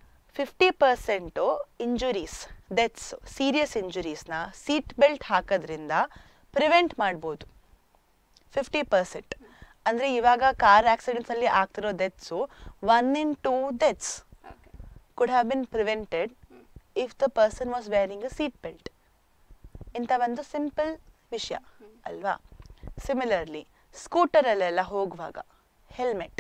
50% ಇಂಜುರೀಸ್, ಡೆತ್ಸ್, ಸೀರಿಯಸ್ ಇಂಜುರೀಸ್ನ ಸೀಟ್ ಬೆಲ್ಟ್ ಹಾಕೋದ್ರಿಂದ ಪ್ರಿವೆಂಟ್ ಮಾಡ್ಬೋದು. 50%. ಅಂದರೆ ಇವಾಗ ಕಾರ್ ಆಕ್ಸಿಡೆಂಟ್ಸಲ್ಲಿ ಆಗ್ತಿರೋ deaths 1 in 2 deaths could have been prevented if the person was wearing a seat belt. ಇಂಥ ಒಂದು ಸಿಂಪಲ್ ವಿಷಯ ಅಲ್ವಾ. ಸಿಮಿಲರ್ಲಿ ಸ್ಕೂಟರಲ್ಲೆಲ್ಲ ಹೋಗುವಾಗ helmet.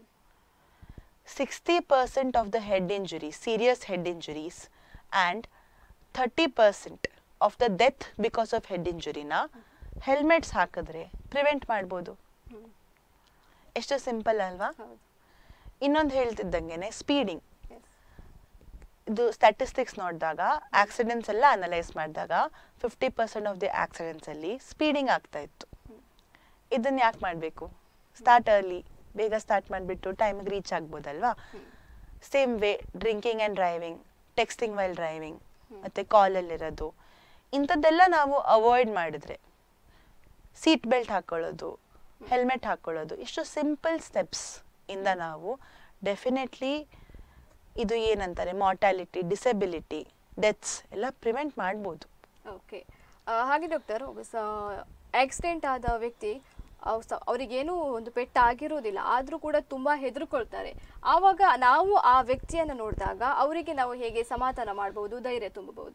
60% of the head injuries, serious head injuries, and 30% of the death because of head injury na helmets ಹಾಕಿದ್ರೆ prevent ಮಾಡ್ಬೋದು. ಎಷ್ಟು simple ಅಲ್ವಾ. ಇನ್ನೊಂದು ಹೇಳ್ತಿದ್ದಂಗೆ ಸ್ಪೀಡಿಂಗ್. ಇದು ಸ್ಟ್ಯಾಟಿಸ್ಟಿಕ್ಸ್ ನೋಡಿದಾಗ ಆಕ್ಸಿಡೆಂಟ್ಸ್ ಎಲ್ಲ ಅನಲೈಸ್ ಮಾಡಿದಾಗ 50% ಆಫ್ ದಿ ಆಕ್ಸಿಡೆಂಟ್ಸ್ ಅಲ್ಲಿ ಸ್ಪೀಡಿಂಗ್ ಆಗ್ತಾ ಇತ್ತು. ಇದನ್ನ ಯಾಕೆ ಮಾಡಬೇಕು? ಸ್ಟಾರ್ಟ್ ಅರ್ಲಿ, ಬೇಗ ಸ್ಟಾರ್ಟ್ ಮಾಡಿಬಿಟ್ಟು ಟೈಮಿಗೆ ರೀಚ್ ಆಗ್ಬೋದಲ್ವಾ. Same way drinking and driving, texting while driving, ಮತ್ತು ಕಾಲಲ್ಲಿರೋದು, ಇಂಥದ್ದೆಲ್ಲ ನಾವು ಅವಾಯ್ಡ್ ಮಾಡಿದ್ರೆ, ಸೀಟ್ ಬೆಲ್ಟ್ ಹಾಕ್ಕೊಳ್ಳೋದು, ಹೆಲ್ಮೆಟ್ ಹಾಕ್ಕೊಳ್ಳೋದು, ಇಷ್ಟು ಸಿಂಪಲ್ ಸ್ಟೆಪ್ಸ್ ಇಂದ ನಾವು ಡೆಫಿನೆಟ್ಲಿ ಇದು ಏನಂತಾರೆ ಮಾರ್ಟಾಲಿಟಿ, ಡಿಸೆಬಿಲಿಟಿ, ಡೆತ್ಸ್ ಎಲ್ಲ ಪ್ರಿವೆಂಟ್ ಮಾಡ್ಬೋದು. ಓಕೆ. ಹಾಗೆ ಡಾಕ್ಟರ್, ಆಕ್ಸಿಡೆಂಟ್ ಆದ ವ್ಯಕ್ತಿ ಅವರಿಗೇನು ಒಂದು ಪೆಟ್ಟಾಗಿರೋದಿಲ್ಲ, ಆದ್ರೂ ಕೂಡ ತುಂಬಾ ಹೆದರ್ಕೊಳ್ತಾರೆ. ಆವಾಗ ನಾವು ಆ ವ್ಯಕ್ತಿಯನ್ನು ನೋಡಿದಾಗ ಅವರಿಗೆ ನಾವು ಹೇಗೆ ಸಮಾಧಾನ ಮಾಡಬಹುದು, ಧೈರ್ಯ ತುಂಬಬಹುದು?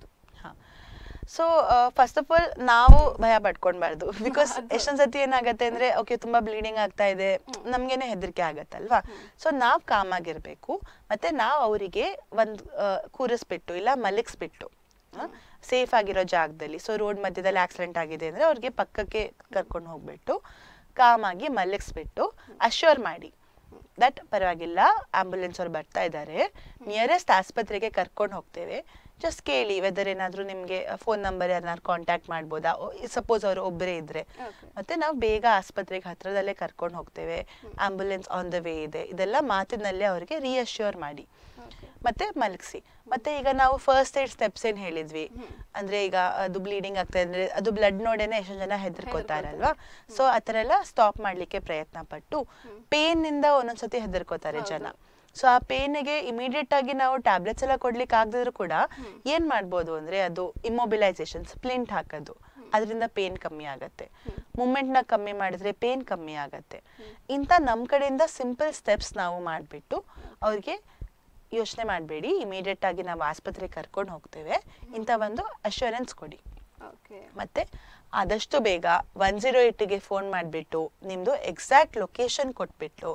ಸೊ ಫಸ್ಟ್ ಆಫ್ ಆಲ್ ನಾವು ಭಯ ಪಡ್ಕೊಳ್ಬಾರ್ದು. ಬಿಕಾಸ್ ಎಷ್ಟೊಂದ್ ಸತಿ ಏನಾಗತ್ತೆ ಅಂದ್ರೆ ಓಕೆ ತುಂಬಾ ಬ್ಲೀಡಿಂಗ್ ಆಗ್ತಾ ಇದೆ, ನಮ್ಗೇನೆ ಹೆದರಿಕೆ ಆಗತ್ತಲ್ವಾ. ಸೊ ನಾವ್ ಕಾಮ್ ಆಗಿರ್ಬೇಕು. ಮತ್ತೆ ನಾವ್ ಅವರಿಗೆ ಒಂದ್ ಕೂರಿಸ್ಬಿಟ್ಟು ಇಲ್ಲ ಮಲಗಿಸ್ಬಿಟ್ಟು ಸೇಫ್ ಆಗಿರೋ ಜಾಗದಲ್ಲಿ, ಸೊ ರೋಡ್ ಮಧ್ಯದಲ್ಲಿ ಆಕ್ಸಿಡೆಂಟ್ ಆಗಿದೆ ಅಂದ್ರೆ ಅವ್ರಿಗೆ ಪಕ್ಕಕ್ಕೆ ಕರ್ಕೊಂಡು ಹೋಗ್ಬಿಟ್ಟು ಕಾಮ್ ಆಗಿ ಮಲಗಿಸ್ಬಿಟ್ಟು ಅಶ್ಯೂರ್ ಮಾಡಿ ದಟ್ ಪರವಾಗಿಲ್ಲ, ಆಂಬುಲೆನ್ಸ್ ಅವ್ರು ಬರ್ತಾ ಇದ್ದಾರೆ, ನಿಯರೆಸ್ಟ್ ಆಸ್ಪತ್ರೆಗೆ ಕರ್ಕೊಂಡು ಹೋಗ್ತೇವೆ, ಜಸ್ಟ್ ಕೇಳಿ ವೆದರ್ ಏನಾದ್ರು ನಿಮ್ಗೆ ಫೋನ್ ನಂಬರ್ ಯಾರನ್ನಾರು ಕಾಂಟ್ಯಾಕ್ಟ್ ಮಾಡ್ಬೋದಾ, ಸಪೋಸ್ ಅವರು ಒಬ್ಬರೇ ಇದ್ರೆ. ಮತ್ತೆ ನಾವು ಬೇಗ ಆಸ್ಪತ್ರೆಗೆ ಹತ್ರದಲ್ಲೇ ಕರ್ಕೊಂಡು ಹೋಗ್ತೇವೆ, ಆಂಬುಲೆನ್ಸ್ ಆನ್ ದ ವೇ ಇದೆ, ಇದೆಲ್ಲ ಮಾತಿನಲ್ಲೇ ಅವ್ರಿಗೆ ರೀಅಶ್ಯೂರ್ ಮಾಡಿ ಮತ್ತೆ ಮಲಗಿಸಿ. ಮತ್ತೆ ಈಗ ನಾವು ಫಸ್ಟ್ ಏಡ್ ಸ್ಟೆಪ್ಸ್ ಏನ್ ಹೇಳಿದ್ವಿ ಅಂದ್ರೆ, ಈಗ ಅದು ಬ್ಲೀಡಿಂಗ್ ಆಗ್ತಾ ಅಂದ್ರೆ ಅದು ಬ್ಲಡ್ ನೋಡೇನೆ ಎಷ್ಟೊಂದ್ ಜನ ಹೆದರ್ಕೋತಾರಲ್ವಾ. ಸೊ ಆತರ ಎಲ್ಲ ಸ್ಟಾಪ್ ಮಾಡ್ಲಿಕ್ಕೆ ಪ್ರಯತ್ನ ಪಟ್ಟು, ಪೇನ್ ಇಂದ ಒಂದೊಂದ್ಸತಿ ಹೆದರ್ಕೋತಾರೆ ಜನ. ಸೊ ಆ ಪೇನ್ಗೆ ಇಮಿಡಿಯೇಟ್ ಆಗಿ ನಾವು ಟ್ಯಾಬ್ಲೆಟ್ಸ್ ಎಲ್ಲ ಕೊಡ್ಲಿಕ್ಕೆ ಆಗದಿದ್ರು ಕೂಡ ಏನ್ ಮಾಡ್ಬೋದು ಅಂದ್ರೆ, ಅದು ಇಮ್ಮೊಬಿಲೈಸೇಷನ್, ಸ್ಪ್ಲಿಂಟ್ ಹಾಕೋದು, ಅದರಿಂದ ಪೇನ್ ಕಮ್ಮಿ ಆಗತ್ತೆ. ಮೂಮೆಂಟ್ ನ ಕಮ್ಮಿ ಮಾಡಿದ್ರೆ ಪೇನ್ ಕಮ್ಮಿ ಆಗತ್ತೆ. ಇಂತ ನಮ್ ಕಡೆಯಿಂದ ಸಿಂಪಲ್ ಸ್ಟೆಪ್ಸ್ ನಾವು ಮಾಡ್ಬಿಟ್ಟು ಅವ್ರಿಗೆ ಯೋಚನೆ ಮಾಡಬೇಡಿ, ಇಮಿಡಿಯೇಟ್ ಆಗಿ ನಾವು ಆಸ್ಪತ್ರೆಗೆ ಕರ್ಕೊಂಡು ಹೋಗ್ತೇವೆ, ಇಂಥ ಒಂದು ಅಶ್ಯೂರೆನ್ಸ್ ಕೊಡಿ. ಮತ್ತೆ ಆದಷ್ಟು ಬೇಗ 108ಗೆ ಫೋನ್ ಮಾಡಿಬಿಟ್ಟು ನಿಮ್ದು ಎಕ್ಸಾಕ್ಟ್ ಲೊಕೇಶನ್ ಕೊಟ್ಬಿಟ್ಟು,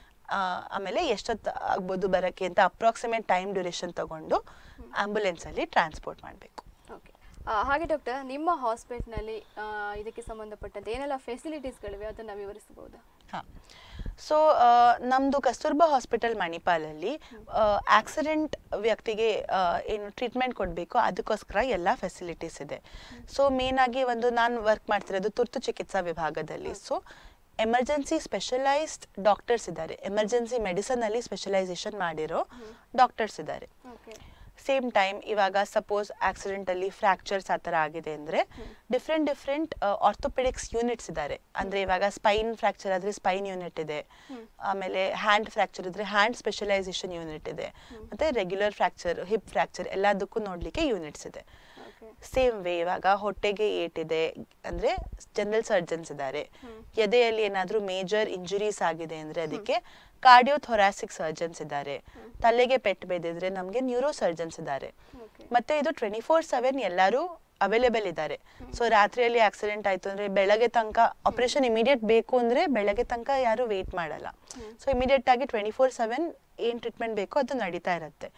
ಆಮೇಲೆ ಎಷ್ಟೊತ್ತು ಆಗ್ಬೋದು ಬರಕ್ಕೆ ಅಂತ ಅಪ್ರಾಕ್ಸಿಮೇಟ್ ಟೈಮ್ ಡ್ಯೂರೇಷನ್ ತಗೊಂಡು ಆಂಬುಲೆನ್ಸ್ ಅಲ್ಲಿ ಟ್ರಾನ್ಸ್ಪೋರ್ಟ್ ಮಾಡಬೇಕು. ಹಾಗೆ ಡಾಕ್ಟರ್, ನಿಮ್ಮ ಹಾಸ್ಪಿಟಲ್ನಲ್ಲಿ ಇದಕ್ಕೆ ಸಂಬಂಧಪಟ್ಟಂತೆ ಏನೆಲ್ಲ ಫೆಸಿಲಿಟೀಸ್ಗಳಿವೆ ಅದನ್ನ ವಿವರಿಸಬಹುದಾ? ಸೊ ನಮ್ದು ಕಸ್ತೂರ್ಬಾ ಹಾಸ್ಪಿಟಲ್ ಮಣಿಪಾಲಲ್ಲಿ ಆಕ್ಸಿಡೆಂಟ್ ವ್ಯಕ್ತಿಗೆ ಏನು ಟ್ರೀಟ್ಮೆಂಟ್ ಕೊಡಬೇಕು ಅದಕ್ಕೋಸ್ಕರ ಎಲ್ಲ ಫೆಸಿಲಿಟೀಸ್ ಇದೆ. ಸೊ ಮೇನ್ ಆಗಿ ಒಂದು ನಾನು ವರ್ಕ್ ಮಾಡ್ತಿರೋದು ತುರ್ತು ಚಿಕಿತ್ಸಾ ವಿಭಾಗದಲ್ಲಿ. ಸೊ ಎಮರ್ಜೆನ್ಸಿ ಸ್ಪೆಷಲೈಸ್ಡ್ ಡಾಕ್ಟರ್ಸ್ ಇದ್ದಾರೆ, ಎಮರ್ಜೆನ್ಸಿ ಮೆಡಿಸನ್ ಅಲ್ಲಿ ಸ್ಪೆಷಲೈಸೇಷನ್ ಮಾಡಿರೋ ಡಾಕ್ಟರ್ಸ್ ಇದ್ದಾರೆ. ಸೇಮ್ ಟೈಮ್ ಇವಾಗ ಸಪೋಸ್ ಆಕ್ಸಿಡೆಂಟ್ ಅಲ್ಲಿ ಫ್ರಾಕ್ಚರ್ಸ್ ಆ ಥರ ಆಗಿದೆ ಅಂದ್ರೆ ಡಿಫ್ರೆಂಟ್ ಆರ್ಥೋಪೆಡಿಕ್ಸ್ ಯೂನಿಟ್ಸ್ ಇದ್ದಾರೆ. ಅಂದ್ರೆ ಇವಾಗ ಸ್ಪೈನ್ ಫ್ರಾಕ್ಚರ್ ಆದ್ರೆ ಸ್ಪೈನ್ ಯೂನಿಟ್ ಇದೆ, ಆಮೇಲೆ ಹ್ಯಾಂಡ್ ಫ್ರಾಕ್ಚರ್ ಇದ್ರೆ ಹ್ಯಾಂಡ್ ಸ್ಪೆಷಲೈಸೇಷನ್ ಯೂನಿಟ್ ಇದೆ, ಮತ್ತೆ ರೆಗ್ಯುಲರ್ ಫ್ರಾಕ್ಚರ್, ಹಿಪ್ ಫ್ರಾಕ್ಚರ್ ಎಲ್ಲದಕ್ಕೂ ನೋಡ್ಲಿಕ್ಕೆ ಯೂನಿಟ್ಸ್ ಇದೆ. ಸೇಮ್ ವೇ ಇವಾಗ ಹೊಟ್ಟೆಗೆ ಏಟಿದೆ ಅಂದ್ರೆ ಜನರಲ್ ಸರ್ಜನ್ಸ್ ಇದ್ದಾರೆ. ಎದೆಯಲ್ಲಿ ಏನಾದ್ರೂ ಮೇಜರ್ ಇಂಜುರೀಸ್ ಆಗಿದೆ ಅಂದ್ರೆ ಅದಕ್ಕೆ ಕಾರ್ಡಿಯೋಥೊರಾಸಿಕ್ ಸರ್ಜನ್ಸ್ ಇದ್ದಾರೆ. ತಲೆಗೆ ಪೆಟ್ಟು ಬಿದ್ದಿದ್ರೆ ನಮ್ಗೆ ನ್ಯೂರೋ ಸರ್ಜನ್ಸ್ ಇದ್ದಾರೆ. ಮತ್ತೆ ಇದು 24/7 ಎಲ್ಲರೂ ಅವೈಲೇಬಲ್ ಇದ್ದಾರೆ. ಸೊ ರಾತ್ರಿಯಲ್ಲಿ ಆಕ್ಸಿಡೆಂಟ್ ಆಯ್ತು ಅಂದ್ರೆ ಬೆಳಗ್ಗೆ ತನಕ ಆಪರೇಷನ್ ಇಮಿಡಿಯೇಟ್ ಬೇಕು ಅಂದ್ರೆ ಬೆಳಗ್ಗೆ ತನಕ ಯಾರು ವೇಟ್ ಮಾಡಲ್ಲ. ಸೊ ಇಮಿಡಿಯೇಟ್ ಆಗಿ 24/7 ಏನ್ ಟ್ರೀಟ್ಮೆಂಟ್ ಬೇಕೋ ಅದು ನಡೀತಾ ಇರುತ್ತೆ.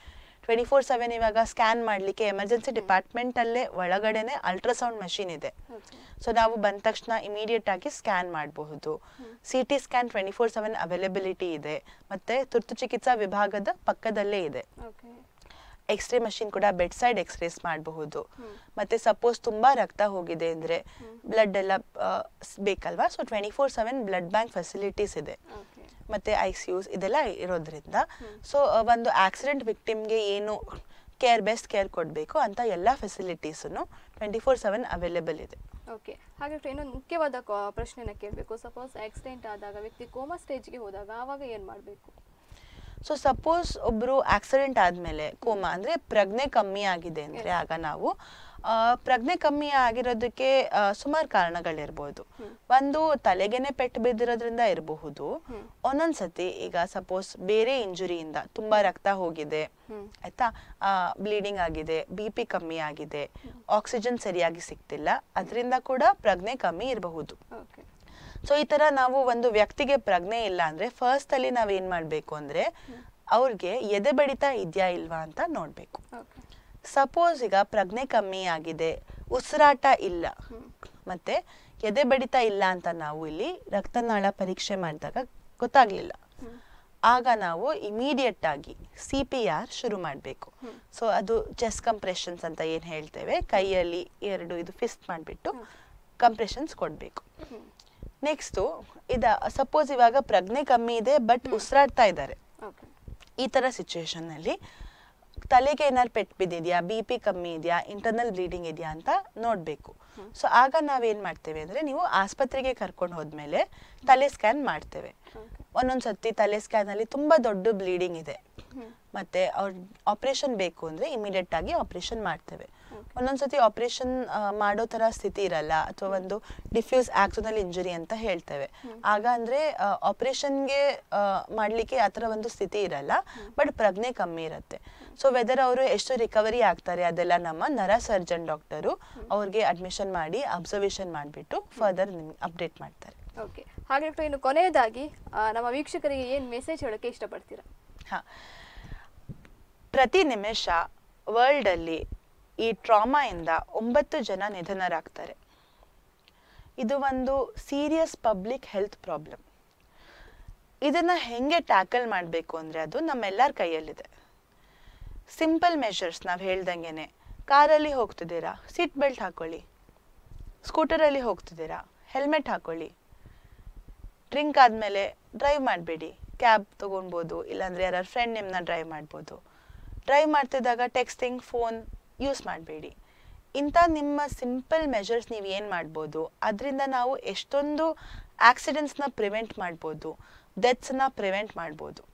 24/7 ಇವಾಗ ಸ್ಕ್ಯಾನ್ ಮಾಡ್ಲಿಕ್ಕೆ ಎಮರ್ಜೆನ್ಸಿ ಡಿಪಾರ್ಟ್ಮೆಂಟ್ ಅಲ್ಲೇ ಒಳಗಡೆನೆ ಅಲ್ಟ್ರಾಸೌಂಡ್ ಮಷೀನ್ ಇದೆ. ಸೊ ನಾವು ಬಂದ ತಕ್ಷಣ ಇಮಿಡಿಯೇಟ್ ಆಗಿ ಸ್ಕ್ಯಾನ್ ಮಾಡಬಹುದು. CT ಸ್ಕ್ಯಾನ್ 24/7 ಅವೈಲೇಬಿಲಿಟಿ ಇದೆ. ಮತ್ತೆ ತುರ್ತು ಚಿಕಿತ್ಸಾ ವಿಭಾಗದ ಪಕ್ಕದಲ್ಲೇ ಇದೆ. ಎಕ್ಸ್ರೇ ಮಷೀನ್ ಕೂಡ ಬೆಡ್ ಸೈಡ್ ಎಕ್ಸ್ರೇಸ್ ಮಾಡಬಹುದು. ಮತ್ತೆ ಸಪೋಸ್ ತುಂಬಾ ರಕ್ತ ಹೋಗಿದೆ ಅಂದ್ರೆ ಬ್ಲಡ್ ಎಲ್ಲ ಬೇಕಲ್ವಾ, ಸೊ 24/7 ಬ್ಲಡ್ ಬ್ಯಾಂಕ್ ಫೆಸಿಲಿಟೀಸ್ ಇದೆ. ಮತ್ತೆ ICUs ಇದೆಲ್ಲ ಇರೋದ್ರಿಂದ ಸೊ ಒಂದು ಆಕ್ಸಿಡೆಂಟ್ ವಿಕ್ಟಿಮ್ಗೆ ಏನು ಕೇರ್, ಬೆಸ್ಟ್ ಕೇರ್ ಕೊಡಬೇಕು ಅಂತ ಎಲ್ಲ ಫೆಸಿಲಿಟೀಸನ್ನು 24/7 ಅವೈಲೇಬಲ್ ಇದೆ. ಓಕೆ, ಹಾಗಾದ್ರೆ ಇನ್ನೊಂದು ಮುಖ್ಯವಾದ ಪ್ರಶ್ನೆನ ಕೇಳಬೇಕು. ಸಪೋಸ್ ಆಕ್ಸಿಡೆಂಟ್ ಆದಾಗ ವ್ಯಕ್ತಿ ಕೋಮಾ ಸ್ಟೇಜ್ಗೆ ಹೋದಾಗ ಆವಾಗ ಏನು ಮಾಡಬೇಕು? ಸೊ ಸಪೋಸ್ ಒಬ್ರು ಆಕ್ಸಿಡೆಂಟ್ ಆದ್ಮೇಲೆ ಕೋಮಾ ಅಂದ್ರೆ ಪ್ರಜ್ಞೆ ಕಮ್ಮಿ ಆಗಿದೆ ಅಂದ್ರೆ ಆಗ ನಾವು ಪ್ರಜ್ಞೆ ಕಮ್ಮಿ ಆಗಿರೋದಕ್ಕೆ ಸುಮಾರು ಕಾರಣಗಳಿರ್ಬೋದು. ಒಂದು ತಲೆಗೆನೆ ಪೆಟ್ಟು ಬಿದ್ದಿರೋದ್ರಿಂದ ಇರಬಹುದು. ಒಂದೊಂದ್ಸತಿ ಈಗ ಸಪೋಸ್ ಬೇರೆ ಇಂಜುರಿಯಿಂದ ತುಂಬಾ ರಕ್ತ ಹೋಗಿದೆ ಆಯ್ತಾ, ಬ್ಲೀಡಿಂಗ್ ಆಗಿದೆ, BP ಕಮ್ಮಿ ಆಗಿದೆ, ಆಕ್ಸಿಜನ್ ಸರಿಯಾಗಿ ಸಿಗ್ತಿಲ್ಲ, ಅದರಿಂದ ಕೂಡ ಪ್ರಜ್ಞೆ ಕಮ್ಮಿ ಇರಬಹುದು. ಸೊ ಈ ತರ ನಾವು ಒಂದು ವ್ಯಕ್ತಿಗೆ ಪ್ರಜ್ಞೆ ಇಲ್ಲ ಅಂದ್ರೆ ಫಸ್ಟ್ ಅಲ್ಲಿ ನಾವ್ ಏನ್ ಮಾಡ್ಬೇಕು ಅಂದ್ರೆ ಅವ್ರಿಗೆ ಎದೆ ಬಡಿತ ಇದ್ಯಾ ಇಲ್ವಾ ಅಂತ ನೋಡ್ಬೇಕು. ಸಪೋಸ್ ಈಗ ಪ್ರಜ್ಞೆ ಕಮ್ಮಿ ಆಗಿದೆ, ಉಸಿರಾಟ ಇಲ್ಲ, ಮತ್ತೆ ಎದೆ ಬಡಿತ ಇಲ್ಲ ಅಂತ ನಾವು ಇಲ್ಲಿ ರಕ್ತನಾಳ ಪರೀಕ್ಷೆ ಮಾಡಿದಾಗ ಗೊತ್ತಾಗ್ಲಿಲ್ಲ, ಆಗ ನಾವು ಇಮಿಡಿಯೇಟ್ ಆಗಿ CPR ಶುರು ಮಾಡಬೇಕು. ಸೊ ಅದು ಚೆಸ್ಟ್ ಕಂಪ್ರೆಷನ್ಸ್ ಅಂತ ಏನ್ ಹೇಳ್ತೇವೆ, ಕೈಯಲ್ಲಿ ಎರಡು ಇದು ಫಿಸ್ಟ್ ಮಾಡ್ಬಿಟ್ಟು ಕಂಪ್ರೆಷನ್ಸ್ ಕೊಡ್ಬೇಕು. ನೆಕ್ಸ್ಟ್ ಸಪೋಸ್ ಇವಾಗ ಪ್ರಜ್ಞೆ ಕಮ್ಮಿ ಇದೆ ಬಟ್ ಉಸಿರಾಡ್ತಾ ಇದ್ದಾರೆ, ಈ ತರ ಸಿಚುವೇಶನ್ ಅಲ್ಲಿ ತಲೆಗೆ ಏನಾದ್ರು ಪೆಟ್ಟು ಬಿದ್ದಿದ್ಯಾ, BP ಕಮ್ಮಿ ಇದೆಯಾ, ಇಂಟರ್ನಲ್ ಬ್ಲೀಡಿಂಗ್ ಇದೆಯಾ ಅಂತ ನೋಡ್ಬೇಕು. ಸೊ ಆಗ ನಾವೇನ್ ಮಾಡ್ತೇವೆ ಅಂದ್ರೆ ನೀವು ಆಸ್ಪತ್ರೆಗೆ ಕರ್ಕೊಂಡು ಹೋದ್ಮೇಲೆ ತಲೆ ಸ್ಕ್ಯಾನ್ ಮಾಡ್ತೇವೆ. ಒಂದೊಂದ್ಸತಿ ತಲೆ ಸ್ಕ್ಯಾನ್ ಅಲ್ಲಿ ತುಂಬಾ ದೊಡ್ಡ ಬ್ಲೀಡಿಂಗ್ ಇದೆ ಮತ್ತೆ ಅವ್ರ ಆಪರೇಷನ್ ಬೇಕು ಅಂದ್ರೆ ಇಮಿಡಿಯೇಟ್ ಆಗಿ ಆಪರೇಷನ್ ಮಾಡ್ತೇವೆ. ಒಂದೊಂದ್ಸತಿ ಆಪರೇಷನ್ ಮಾಡೋ ತರ ಸ್ಥಿತಿ ಇರಲ್ಲ, ಅಥವಾ ಒಂದು ಡಿಫ್ಯೂಸ್ ಆಕ್ಸಿನಲ್ ಇಂಜುರಿ ಅಂತ ಹೇಳ್ತೇವೆ. ಆಗ ಅಂದ್ರೆ ಆಪರೇಷನ್ಗೆ ಮಾಡ್ಲಿಕ್ಕೆ ಆತರ ಒಂದು ಸ್ಥಿತಿ ಇರಲ್ಲ, ಬಟ್ ಪ್ರಜ್ಞೆ ಕಮ್ಮಿ ಇರುತ್ತೆ. ಸೊ ವೆದರ್ ಅವರು ಎಷ್ಟು ರಿಕವರಿ ಆಗ್ತಾರೆ ಅದೆಲ್ಲ ನಮ್ಮ ನರ ಸರ್ಜನ್ ಡಾಕ್ಟರು ಅವ್ರಿಗೆ ಅಡ್ಮಿಷನ್ ಮಾಡಿ ಅಬ್ಸರ್ವೇಷನ್ ಮಾಡಿಬಿಟ್ಟು ಫರ್ದರ್ ಅಪ್ಡೇಟ್ ಮಾಡ್ತಾರೆ. ಓಕೆ, ಹಾಗೆ ಡಾಕ್ಟರ್, ಇನ್ನು ಕೊನೆಯದಾಗಿ ನಮ್ಮ ವೀಕ್ಷಕರಿಗೆ ಏನು ಮೆಸೇಜ್ ಹೇಳೋಕ್ಕೆ ಇಷ್ಟಪಡ್ತೀರಾ? ಪ್ರತಿ ನಿಮಿಷ ವರ್ಲ್ಡ್ ಅಲ್ಲಿ ಈ ಟ್ರಾಮಾ ಇಂದ 9 ಜನ ನಿಧನರಾಗ್ತಾರೆ. ಇದು ಒಂದು ಸೀರಿಯಸ್ ಪಬ್ಲಿಕ್ ಹೆಲ್ತ್ ಪ್ರಾಬ್ಲಮ್. ಇದನ್ನ ಹೆಂಗೆ ಟ್ಯಾಕಲ್ ಮಾಡಬೇಕು ಅಂದ್ರೆ ಅದು ನಮ್ಮೆಲ್ಲರ ಕೈಯಲ್ಲಿದೆ. ಸಿಂಪಲ್ ಮೆಷರ್ಸ್ ನಾವು ಹೇಳ್ದಂಗೆನೆ, ಕಾರಲ್ಲಿ ಹೋಗ್ತಿದ್ದೀರಾ ಸೀಟ್ ಬೆಲ್ಟ್ ಹಾಕೊಳ್ಳಿ, ಸ್ಕೂಟರಲ್ಲಿ ಹೋಗ್ತಿದ್ದೀರಾ ಹೆಲ್ಮೆಟ್ ಹಾಕೊಳ್ಳಿ, ಡ್ರಿಂಕ್ ಆದಮೇಲೆ ಡ್ರೈವ್ ಮಾಡಬೇಡಿ, ಕ್ಯಾಬ್ ತೊಗೊಳ್ಬೋದು, ಇಲ್ಲಾಂದರೆ ಯಾರು ಫ್ರೆಂಡ್ ನಿಮ್ಮನ್ನ ಡ್ರೈವ್ ಮಾಡ್ಬೋದು. ಡ್ರೈವ್ ಮಾಡ್ತಿದ್ದಾಗ ಟೆಕ್ಸ್ಟಿಂಗ್ ಫೋನ್ ಯೂಸ್ ಮಾಡಬೇಡಿ. ಇಂಥ ನಿಮ್ಮ ಸಿಂಪಲ್ ಮೆಷರ್ಸ್ ನೀವು ಏನು ಮಾಡ್ಬೋದು, ಅದರಿಂದ ನಾವು ಎಷ್ಟೊಂದು ಆಕ್ಸಿಡೆಂಟ್ಸ್ನ ಪ್ರಿವೆಂಟ್ ಮಾಡ್ಬೋದು, ಡೆತ್ಸ್ನ ಪ್ರಿವೆಂಟ್ ಮಾಡ್ಬೋದು.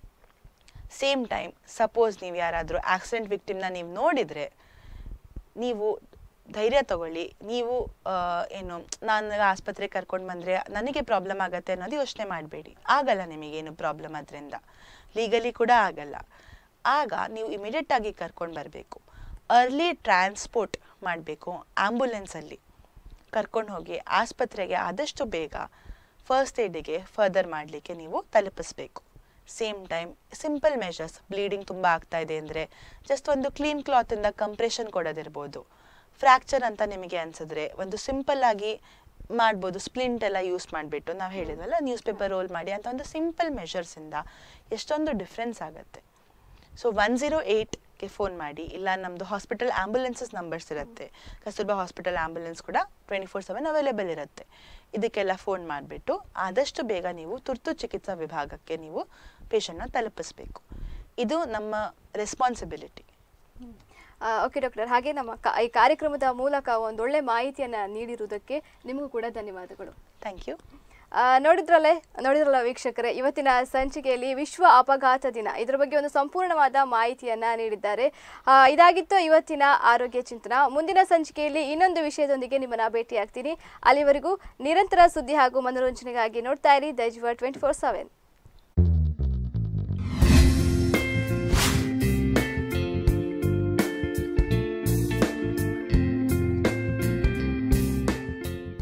ಸೇಮ್ ಟೈಮ್ ಸಪೋಸ್ ನೀವು ಯಾರಾದರೂ ಆಕ್ಸಿಡೆಂಟ್ ವಿಕ್ಟಿಮ್ನ ನೀವು ನೋಡಿದರೆ ನೀವು ಧೈರ್ಯ ತಗೊಳ್ಳಿ. ನೀವು ಏನು ನಾನು ಆಸ್ಪತ್ರೆಗೆ ಕರ್ಕೊಂಡು ಬಂದರೆ ನನಗೆ ಪ್ರಾಬ್ಲಮ್ ಆಗುತ್ತೆ ಅನ್ನೋದು ಯೋಚನೆ ಮಾಡಬೇಡಿ. ಆಗಲ್ಲ, ನಿಮಗೇನು ಪ್ರಾಬ್ಲಮ್ ಅದರಿಂದ, ಲೀಗಲಿ ಕೂಡ ಆಗಲ್ಲ. ಆಗ ನೀವು ಇಮಿಡಿಯೇಟ್ ಆಗಿ ಕರ್ಕೊಂಡು ಬರಬೇಕು. ಅರ್ಲಿ ಟ್ರಾನ್ಸ್ಪೋರ್ಟ್ ಮಾಡಬೇಕು, ಆ್ಯಂಬುಲೆನ್ಸಲ್ಲಿ ಕರ್ಕೊಂಡು ಹೋಗಿ ಆಸ್ಪತ್ರೆಗೆ ಆದಷ್ಟು ಬೇಗ ಫಸ್ಟ್ ಏಡಿಗೆ ಫರ್ದರ್ ಮಾಡಲಿಕ್ಕೆ ನೀವು ತಲುಪಿಸ್ಬೇಕು. Same time simple measures, bleeding ತುಂಬ ಆಗ್ತಾ ಇದೆ ಅಂದರೆ ಜಸ್ಟ್ ಒಂದು ಕ್ಲೀನ್ ಕ್ಲಾತಿಂದ ಕಂಪ್ರೆಷನ್ ಕೊಡೋದಿರ್ಬೋದು. ಫ್ರ್ಯಾಕ್ಚರ್ ಅಂತ ನಿಮಗೆ ಅನ್ಸಿದ್ರೆ ಒಂದು ಸಿಂಪಲ್ ಆಗಿ ಮಾಡ್ಬೋದು, ಸ್ಪ್ಲಿಂಟ್ ಎಲ್ಲ ಯೂಸ್ ಮಾಡಿಬಿಟ್ಟು ನಾವು ಹೇಳಿದ್ವಲ್ಲ ನ್ಯೂಸ್ ಪೇಪರ್ ರೋಲ್ ಮಾಡಿ ಅಂತ ಒಂದು ಸಿಂಪಲ್ ಮೆಷರ್ಸಿಂದ ಎಷ್ಟೊಂದು ಡಿಫ್ರೆನ್ಸ್ ಆಗುತ್ತೆ. ಸೊ 108ಗೆ ಫೋನ್ ಮಾಡಿ, ಇಲ್ಲ ನಮ್ಮದು ಹಾಸ್ಪಿಟಲ್ ಆ್ಯಂಬುಲೆನ್ಸಸ್ ನಂಬರ್ಸ್ ಇರುತ್ತೆ. ಕಸ್ತೂರ್ಬಾ ಹಾಸ್ಪಿಟಲ್ ಆ್ಯಂಬುಲೆನ್ಸ್ ಕೂಡ 24/7 ಅವೈಲೇಬಲ್ ಇರುತ್ತೆ. ಇದಕ್ಕೆಲ್ಲ ಫೋನ್ ಮಾಡಿಬಿಟ್ಟು ಆದಷ್ಟು ಬೇಗ ನೀವು ತುರ್ತು ಚಿಕಿತ್ಸಾ ವಿಭಾಗಕ್ಕೆ ನೀವು ಪೇಷಂಟ್ನ ತಲುಪಿಸ್ಬೇಕು. ಇದು ನಮ್ಮ ರೆಸ್ಪಾನ್ಸಿಬಿಲಿಟಿ. ಓಕೆ ಡಾಕ್ಟರ್, ಹಾಗೆ ನಮ್ಮ ಈ ಕಾರ್ಯಕ್ರಮದ ಮೂಲಕ ಒಂದೊಳ್ಳೆ ಮಾಹಿತಿಯನ್ನು ನೀಡಿರುವುದಕ್ಕೆ ನಿಮಗೂ ಕೂಡ ಧನ್ಯವಾದಗಳು. Thank you. ನೋಡಿದ್ರಲ್ಲ ವೀಕ್ಷಕರೇ, ಇವತ್ತಿನ ಸಂಚಿಕೆಯಲ್ಲಿ ವಿಶ್ವ ಅಪಘಾತ ದಿನ ಇದರ ಬಗ್ಗೆ ಒಂದು ಸಂಪೂರ್ಣವಾದ ಮಾಹಿತಿಯನ್ನ ನೀಡಿದ್ದಾರೆ. ಇದಾಗಿತ್ತು ಇವತ್ತಿನ ಆರೋಗ್ಯ ಚಿಂತನ. ಮುಂದಿನ ಸಂಚಿಕೆಯಲ್ಲಿ ಇನ್ನೊಂದು ವಿಷಯದೊಂದಿಗೆ ನಿಮ್ಮನ್ನ ಭೇಟಿಯಾಗ್ತೀನಿ. ಅಲ್ಲಿವರೆಗೂ ನಿರಂತರ ಸುದ್ದಿ ಹಾಗೂ ಮನೋರಂಜನೆಗಾಗಿ ನೋಡ್ತಾ ಇರಿ ದೈಜ್ ವರ್ಲ್ಡ್ 24/7.